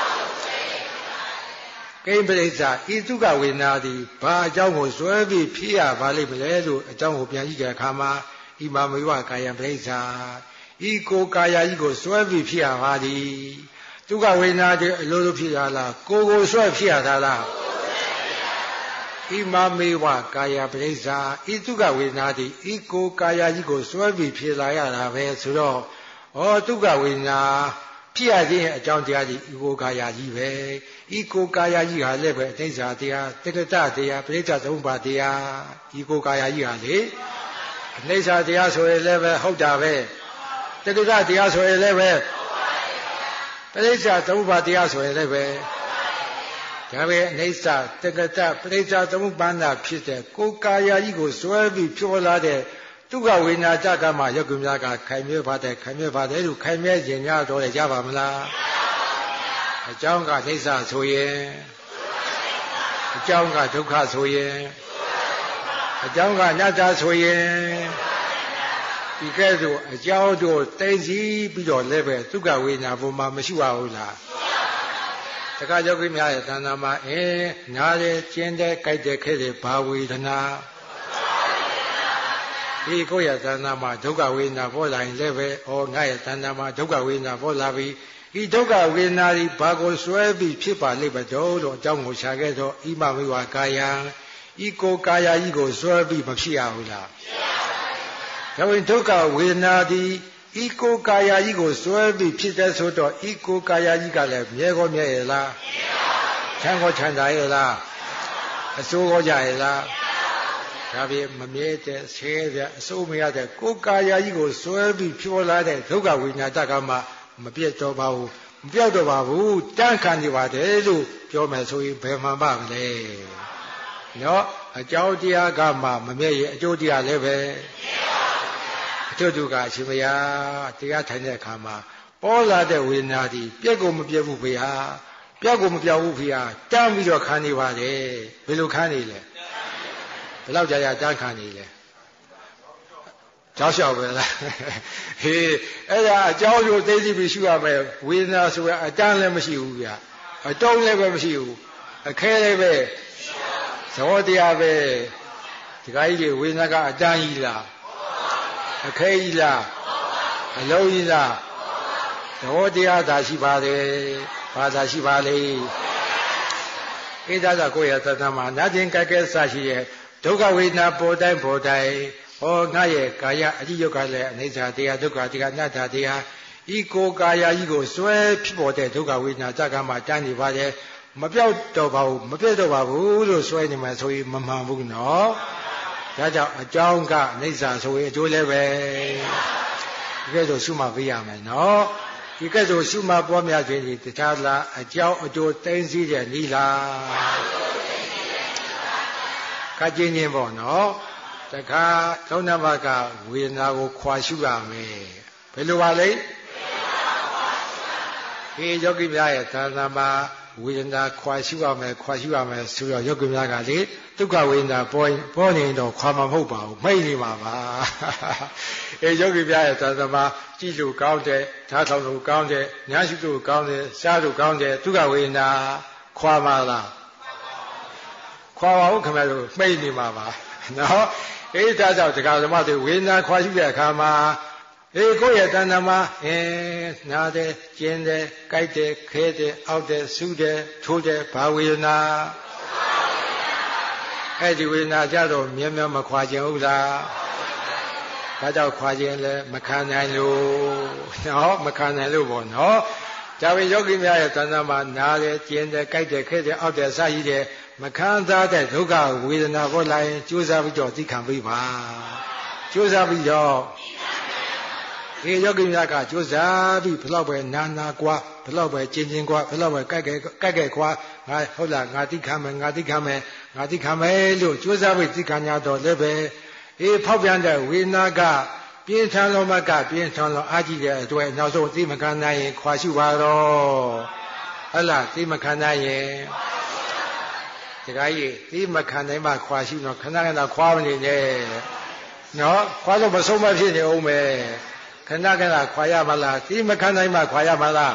ကိမ္ပရိစ္ဆာဤဒုက္ခဝေဒနာသည်ဘာအကြောင်းကိုစွဲပြီးဖြစ်ရပါလိမ့်မလဲလို့အကြောင်းကိုပြန်ကြည့်တဲ့အခါမှာဣမမေဝကာယံပရိစ္ဆာဤကိုကာယကြီးကိုစွဲပြီးဖြစ်ရပါသည်ဒုက္ခဝေဒနာတွေအလိုလိုဖြစ်ရလားကိုစွဲဖြစ်ရတာလားဣမမေဝကာယပရိစ္ဆာဤဒုက္ခဝေဒနာသည်ဤကိုကာယကြီးကိုစွဲပြီးဖြစ်လာရတာပဲဆိုတော့ဒုက္ခဝေဒနာဖြစ်ရခြင်းရဲ့အကြောင်းတရားကြီးဤကိုကာယကြီးပဲဤကိုကာယကြီးဟာလည်းပဲအဋ္ဌိစ္ဆာတရားတက္ကတတရားပရိစ္ဆာသုံးပါးတရားဤကိုကာယကြီးဟာလေအဋ္ဌိစ္ဆာတရားဆိုရင်လည်းပဲဟုတ်တာပဲတက္ကတတရားဆိုရင်လည်းပဲပရိစ္ဆာသုံးပါးတရားဆိုရင်လည်းပဲဒါပဲအဋ္ဌိစ္ဆာတက္ကတပရိစ္ဆာသုံးပါးနာဖြစ်တဲ့ကိုကာယကြီးကိုစွဲပြီးဖြစ်လာတဲ့ဒုက္ခဝေဒနာကြကမှယောဂီများကခိုင်မြဲပါတယ်လို့ခိုင်မြဲခြင်းများတော့ကြပါမလားအကြောင်းကဒိဋ္ဌာဆိုရင်အကြောင်းကဒုက္ခဆိုရင်အကြောင်းကအနတ္တဆိုရင်ဒီကဲ့သို့အကြောင်းတို့သိသိပြီးတော့လည်းပဲဒုက္ခဝေဒနာပုံမှာမရှိပါဘူးလားတခါယောဂီများရဲ့တဏ္ဍာမှာနားတယ်ကျင်းတယ်ကြိုက်တယ်ခဲတယ်ဘာဝေဒနာဒီကိုယ့်ရဲ့တဏ္ဍာမှာဒုက္ခဝေဒနာပေါ်လာရင်လည်းပဲငါရဲ့တဏ္ဍာမှာဒုက္ခဝေဒနာပေါ်လာပြီးဤဒုက္ခဝေဒနာကြီးဘာကိုစွဲပြီးဖြစ်ပါလိမ့်မတော်လို့အကြောင်းကိုရှာခဲ့တော့ဣမမေဝကာယံဤကိုကာယကြီးကိုစွဲပြီးမဖြစ်ရဘူးလားဖြစ်ပါဘူးဒါဝင်ဒုက္ခဝေဒနာသည်ဤကိုကာယကြီးကိုစွဲပြီးဖြစ်တဲ့ဆိုတော့ဤကိုကာယကြီးကလည်းမြဲကောမြဲရဲ့လားချမ်းကောချမ်းသာရဲ့လားအဆိုးကောကြရဲ့လားဒါဖြင့်မမြဲတဲ့ဆဲတဲ့အစိုးမရတဲ့ကိုယ်ကာယကြီးကိုစွဲပြီးဖြစ်လာတဲ့ဒုက္ခဝေဒနာတကမှမပြတ်တော့ပါဘူးမပြောက်တော့ပါဘူးတန်းခံနေပါတယ်လို့ပြောမယ်ဆိုရင်ဘယ်မှန်ပါမလဲနော်အကြောင်းတရားကမှမမြဲရဲ့အကျိုးတရားလည်းပဲအကျိုးဒုက္ခအရှင်ဘုရားတရားထိုင်တဲ့အခါမှာပေါ်လာတဲ့ဝေဒနာဒီပြက်ကိုမပြက်ဘူးဘုရားပြောက်ကိုမပြောက်ဘူးဘုရားတန်းပြီးတော့ခံနေပါတယ်ဘယ်လိုခံနေလဲဘယ်လောက်ကြာကြာတန်းခံနေလဲကြောက်လျှောက်ပဲလားဟေးအဲ့ဒါအကြောင်းကိုသိသိပြီးရှုရမယ်ဝေဒနာဆိုရအတန်းလည်းမရှိဘူးဗျအတုံးလည်းပဲမရှိဘူးအခဲလည်းပဲသဘောတရားပဲဒီကကြီးဝေဒနာကအတန်းကြီးလားအခဲကြီးလားအလုံးကြီးလားသဘောတရားသာရှိပါတယ်ဘာသာရှိပါလေဣဒ္ဓကကိုယ့်ရဲ့သတ္တမှာနာကျင်ကြက်ကြဲစရှိရဲ့ဒုက္ခဝေဒနာပေါ်တိုင်းငါရဲ့ကာယအကြည့်ယုတ်ကလည်းအနိစ္စတရားဒုက္ခတရားအနတ္တတရားဤကိုကာယကြီးကိုစွဲဖြစ်ပေါ်တဲ့ဒုက္ခဝေဒနာတက္ကမတန်းနေပါတယ်မပြောက်တော့ပါဘူးမပြတ်တော့ပါဘူးလို့စွဲနေမှဆိုရင်မမှန်ဘူးနော်ဒါကြောင့်အကြောင်းကအနိစ္စဆိုရင်အကျိုးလည်းပဲဒီကဲဆိုရှုမှတ်ပေးရမယ်နော်ဒီကဲ့သို့ရှုမှတ်ပွားများခြင်းဒီတရားလားအကြောင်းအကျိုးသိသိတဲ့နီးလားခါချင်းချင်းပေါ့နော်တခါသုံးနံပါတ်ကဝေဒနာကိုခွာရှုရမယ်ဘယ်လိုပါလဲဒီယောဂီများရဲ့သာသနာမှာဝေဒနာခွာရှုရမယ်ဆိုတော့ယောဂီများကလေဒုက္ခဝေဒနာပေါ်နေတော့ခွာမှာမဟုတ်ပါဘူးမိတ်နေပါပါယောဂီများရဲ့သာသနာမှာကြည့်လို့ကောင်းတယ်ဓာတ်ဆောင်လို့ကောင်းတယ်ညာရှုလို့ကောင်းတယ်စားလို့ကောင်းတယ်ဒုက္ခဝေဒနာခွာပါလားခွာပါဦးခင်ဗျားတို့မိတ်နေပါပါနော်ဒါကြောင့်တရားဓမ္မတွေဝေဒနာခွာရှုတဲ့အခါမှာကိုယ့်ရဲ့တဏ္ဍာမှာနားတယ်ကျင်တယ်ကြိုက်တယ်ခဲတယ်အောက်တယ်ဆူတယ်ထိုးတယ်ဘာဝေဒနာအဲ့ဒီဝေဒနာကြတော့မြဲမြဲမခွာခြင်းဟုတ်လားဒါကြောင့်ခွာခြင်းလည်းမခံနိုင်လို့နော်မခံနိုင်လို့ပေါ့နော်ဒါပေယောဂီများရဲ့တဏ္ဍာမှာနားတယ်ကျင်တယ်ကြိုက်တယ်ခဲတယ်အောက်တယ်စရှိတယ်မခံစားတဲ့ဒုက္ခဝေဒနာပေါ်လာရင်ကြိုးစားပြီးတော့သိခံပေးပါကြိုးစားပြီးတော့ယောဂီများကကြိုးစားပြီးဘလောက်ပဲနာကွာဘလောက်ပဲကျင်ကွာဘလောက်ပဲကြိုက်ကွာငါဟုတ်လားငါသိခံမယ်လို့ကြိုးစားပြီးသိခံရတော့လည်းပဲဖောက်ပြန်တဲ့ဝေဒနာကပြင်းထန်လို့အားကြီးတဲ့အတွက်နောက်ဆုံးသိမခံနိုင်ရင်ခွာရှုပါတော့ဟုတ်လားသိမခံနိုင်ရင်တခါကြီးသိမခံနိုင်မှခွာရှုတော့ခဏခွာမနေနဲ့နော်ခွာလို့မဆုံးမဖြစ်နေအောင်ပဲခဏခွာရမလားသိမခံနိုင်မှခွာရမလား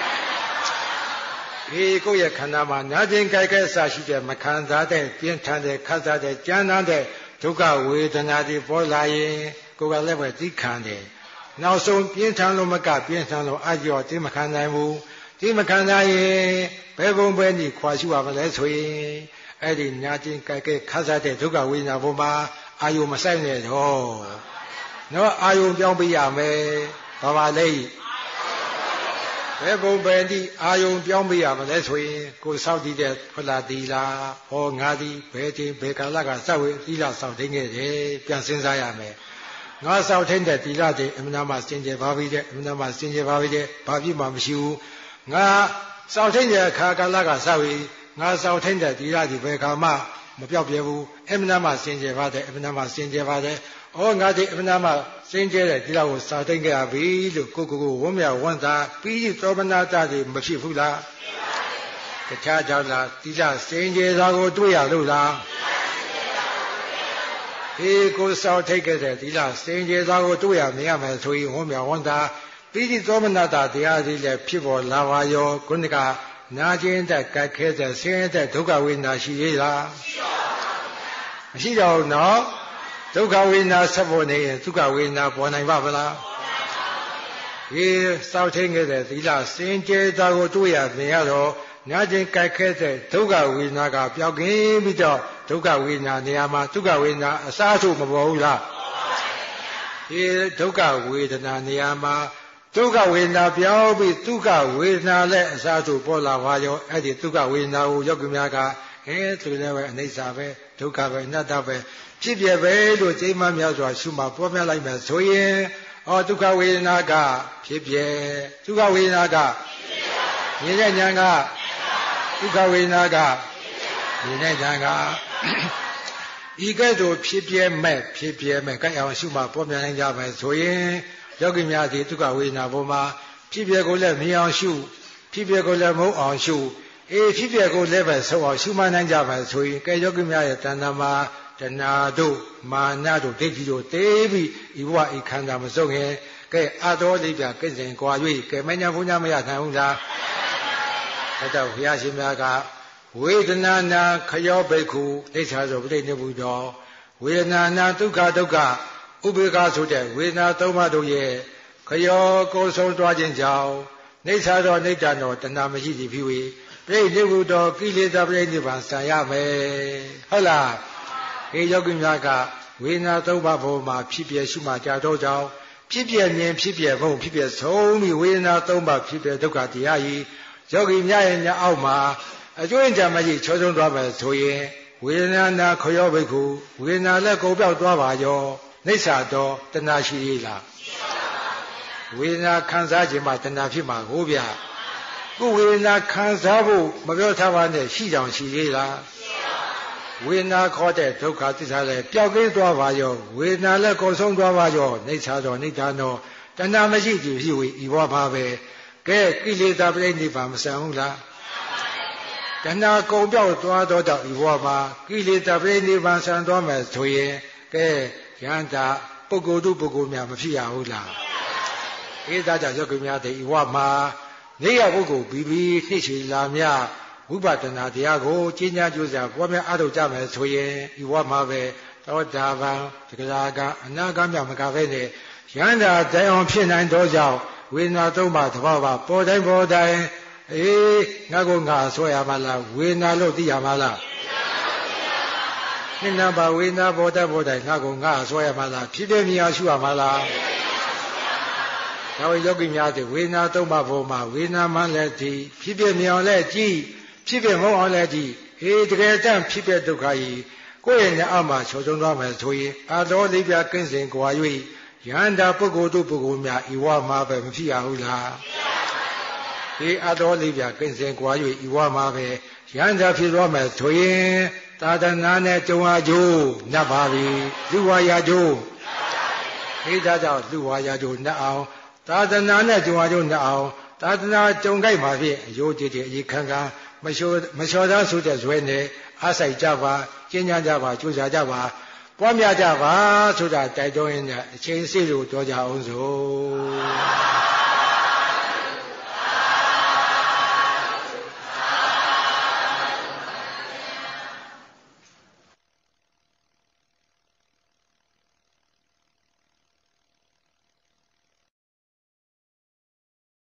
ကိုယ့်ရဲ့ခန္ဓာမှာနာကျင်ကြိုက်ခဲစရှိတဲ့မခံစားတဲ့ပြင်းထန်တဲ့ခတ်စားတဲ့ကြမ်းတမ်းတဲ့ဒုက္ခဝေဒနာတွေပေါ်လာရင်ကိုယ်ကလည်းပဲသိခံတယ်နောက်ဆုံးပြင်းထန်လို့အာကြောသိမခံနိုင်ဘူးသိမခံနိုင်ရင်ဘယ်ပုံပဲနေခွာရှုရမလဲဆိုရင်အဲ့ဒီနာကျင်ကြိုက်ခဲခတ်စားတဲ့ဒုက္ခဝေဒနာပေါ်မှာအာယုံမဆိုင်နဲ့တော့နော်အာယုံပြောင်းပေးရမယ်ဘာပါလဲဘယ်ပုံပဲဒီအာယုံပြောင်းပေးရမလဲဆိုရင်ကိုယ်စောင့်တည်တဲ့ဖလားတီလားဟောငါသည်ဘယ်ချိန်ဘယ်ကာလကစောက်ဝေသီလစောင့်သိခဲ့တယ်ပြန်စဉ်းစားရမယ်ငါစောင့်ထိန်တဲ့သီလတွေအမှန်တမ်းစင်ကြယ်ပါပြီတဲ့ဘာပြည့်မှမရှိဘူးငါစောင့်ထိန်တဲ့အခါကာလကစောက်ဝေငါစောင့်ထိန်တဲ့သီလတွေဘယ်ခါမှမပြောက်ပြဲဘူးအမှန်တမ်းစင်ကြယ်ပါတယ်ဩငါဒီအမှန်တမ်းစင်ကြယ်တဲ့ဒီလောက်ကိုစာသိမ့်ခဲ့ရပြီလို့ကိုဝမ်းမြောက်ဝမ်းသာပြီးသောမနာတတွေမဖြစ်ဘူးလားဖြစ်ပါဘူးတခြားကြောင့်လားဒီလားစင်ကြယ်တာကိုတွေ့ရလို့လားကိုစောင့်ထိတ်ခဲ့တဲ့ဒီလားစင်ကြယ်တာကိုတွေ့ရမရမယ်ဆိုရင်ဝမ်းမြောက်ဝမ်းသာပြီးသောမနာတတရားတွေလည်းဖြစ်ပေါ်လာပါရောခုနကနာကျင်တဲ့ကြိုက်ခဲတဲ့ဆင်းရဲတဲ့ဒုက္ခဝေဒနာရှိသေးလားမရှိတော့ဘူးနော်ဒုက္ခဝေဒနာဆက်ပေါ်နေရင်ဒုက္ခဝေဒနာပေါ်နိုင်ပါဗလားစောင့်ထိန်ခဲ့တဲ့သီလစင်ကြယ်တာကိုတွေ့ရမြင်ရတော့နာကျင်ကြိုက်ခဲတဲ့ဒုက္ခဝေဒနာကပျောက်ကင်းပြီးတော့ဒုက္ခဝေဒနာနေရာမှာဒုက္ခဝေဒနာအစားထိုးမပေါ်ဘူးလားဒုက္ခဝေဒနာနေရာမှာဒုက္ခဝေဒနာပြောင်းပြီးဒုက္ခဝေဒနာလည်းအစားထိုးပေါ်လာပါရောအဲ့ဒီဒုက္ခဝေဒနာကိုယောဂီများကသူလည်းပဲအနိစ္စပဲဒုက္ခပဲအနတ္တပဲဖြစ်ပြပဲလို့ကျိမ်းမများစွာရှုမှပွားများလိုက်မယ်ဆိုရင်ဒုက္ခဝေဒနာကဖြစ်ပြဒုက္ခဝေဒနာကမြင်တဲ့ဉာဏ်ကဒုက္ခဝေဒနာကမြင်တဲ့ဉာဏ်ကဤကဲ့သို့ဖြစ်ပြမဲ့ကြိုက်အောင်ရှုမှပွားများနိုင်ကြမယ်ဆိုရင်ယောဂီများဒီဒုက္ခဝေဒနာပေါ်မှာဖြစ်ပြကိုလည်းမြင်အောင်ရှုဖြစ်ပြကိုလည်းမဟုတ်အောင်ရှုဖြစ်ပြကိုလည်းပဲဆုံးအောင်ရှုမှနိုင်ကြမယ်ဆိုရင်ကဲယောဂီများရဲ့တဏ္ဍာမှာတဏှာတို့မာနတို့ဒိဋ္ဌိတို့တေးပြီးဤဘဝဤခန္ဓာမဆုံးရင်ကဲအတော်လေးပြကိစ္စင်ကွာ၍ကဲမညာဘုညာမရနိုင်ဘူးလားဒါတော့ဘုရားရှင်များကဝေဒနာနာခယောဘိက္ခုအိဋ္ဌာဆိုပြိဋိနိဗ္ဗူတောဝေဒနာနာဒုက္ခဥပေက္ခဆိုတဲ့ဝေဒနာသုံးပါးတို့ရဲ့ခယောကိုယ်ဆုံးသွားခြင်းကြောင့်အိဋ္ဌာတော်အိဋ္ဌာတော်တဏှာမရှိသည်ဖြစ်၍ပြိဋိနိဗ္ဗူတောကိလေသာပြိဋိနိဗ္ဗာန်ဆံရမယ်ဟုတ်လားယောဂီများကဝေဒနာသုံးပါးပေါ်မှာဖြစ်ပြရှုမှကြတော့ကြောင်းဖြစ်ပြမြင်ဖြစ်ပြမဟုတ်ဖြစ်ပြဆုံးပြီးဝေဒနာသုံးပါးဖြစ်ပြဒုက္ခတရားကြီးယောဂီများရဲ့ညာအောက်မှာအကျွင့်ကြမ်းမရှိချောချုံသွားမယ်ဆိုရင်ဝေဒနာနာခယောဘိက္ခုဝေဒနာလည်းကုန်ပြောက်သွားပါရောနိစ္စတော်တဏှာရှိလားဝေဒနာခံစားခြင်းမှာတဏှာဖြစ်မှာကိုဗျာကိုဝေဒနာခံစားဖို့မပြောထားပါနဲ့ရှိကြောင်ရှိသေးလားဝေဒနာခေါ်တဲ့ဒုက္ခသစ္စာလည်းပျောက်ကင်းသွားပါရောဝေဒနာလည်းကုန်ဆုံးသွားပါရောနှိဋ္ဌာတော်နိဋ္ဌာနောတဏှာမရှိကြည့်ဖြစ်ဝေဤဘဝပါပဲကဲကိလေသာပြိဋိဘာမဆန်ဘူးလားတဏှာကုန်ပြောက်သွားတော့ဤဘဝမှာကိလေသာပြိဋိဘာဆန်သွားမယ်ဆိုရင်ကဲယန္တာပုဂ္ဂိုလ်တို့ပုဂ္ဂိုလ်များမဖြစ်ရဘူးလားဧဒါကြောင့်ယောဂီများတဲ့ဤဘဝမှာနေရပုဂ္ဂိုလ်ပြီးပြီးနှိမ့်ချလာမြဝိပဿနာတရားကိုကျင့်ကြံကြိုးစားပွားများအားထုတ်ကြမယ်ဆိုရင်ဤဘဝမှာပဲသောတာပန်သက္ကရာကအနာဂတ်မြမကပဲနဲ့ယန္တာတိုင်အောင်ဖြစ်နိုင်သောကြောင့်ဝေဒနာသုံးပါးသဘာဝပေါ်တိုင်းပေါ်တိုင်းငါကိုငါဆွဲရမလားဝေဒနာလို့သိရမလားနိနာပါဝေဒနာပေါ်တိုင်းပေါ်တိုင်းငါကိုငါဆွဲရမလားဖြစ်ဖြစ်မြာရှုရမလားဒါဝိယောဂီများတဲ့ဝေဒနာသုံးပါးပေါ်မှာဝေဒနာမှလည်းဒီဖြစ်ဖြစ်မြာလည်းကြည့်ဖြစ်ဖြစ်မဟုတ်အောင်လည်းကြည့်တကယ်တမ်းဖြစ်ဖြစ်ဒုက္ခကြီးကိုယ့်ရဲ့ဉာဏ်အောက်မှာချုပ်ဆုံးသွားမယ်ဆိုရင်အတော်လေးပြကင်းစင်ကြွာ၍ယန္တာပုဂ္ဂိုလ်တို့ပုဂ္ဂိုလ်များဤဝမှာပဲမဖြစ်ရဘူးလားဒီအတော်လေးပြကင်းစင်ကြွာ၍ဤဝမှာပဲယန္တာဖြစ်သွားမယ်ဆိုရင်သာသနာနဲ့ကြုံအားကျိုးနတ်ပါပြီလူဝါရာကျိုးဒါကြောင့်လူဝါရာကျိုးနတ်အောင်သာသနာနဲ့ကြုံအားကျိုးနတ်အောင်သာသနာကြုံကြိုက်ပါဖြင့်အယိုးကြည်ကြည်အရေးခံခံမလျှော်သားဆိုတဲ့ဇွဲနဲ့အားဆိုင်ကြပါကျင့်ကြံကြပါကြိုးစားကြပါပွားများကြပါဆိုတာတိုက်တွန်းရင်းနဲ့အချိန်စေ့လို့ပြောကြအောင်စို့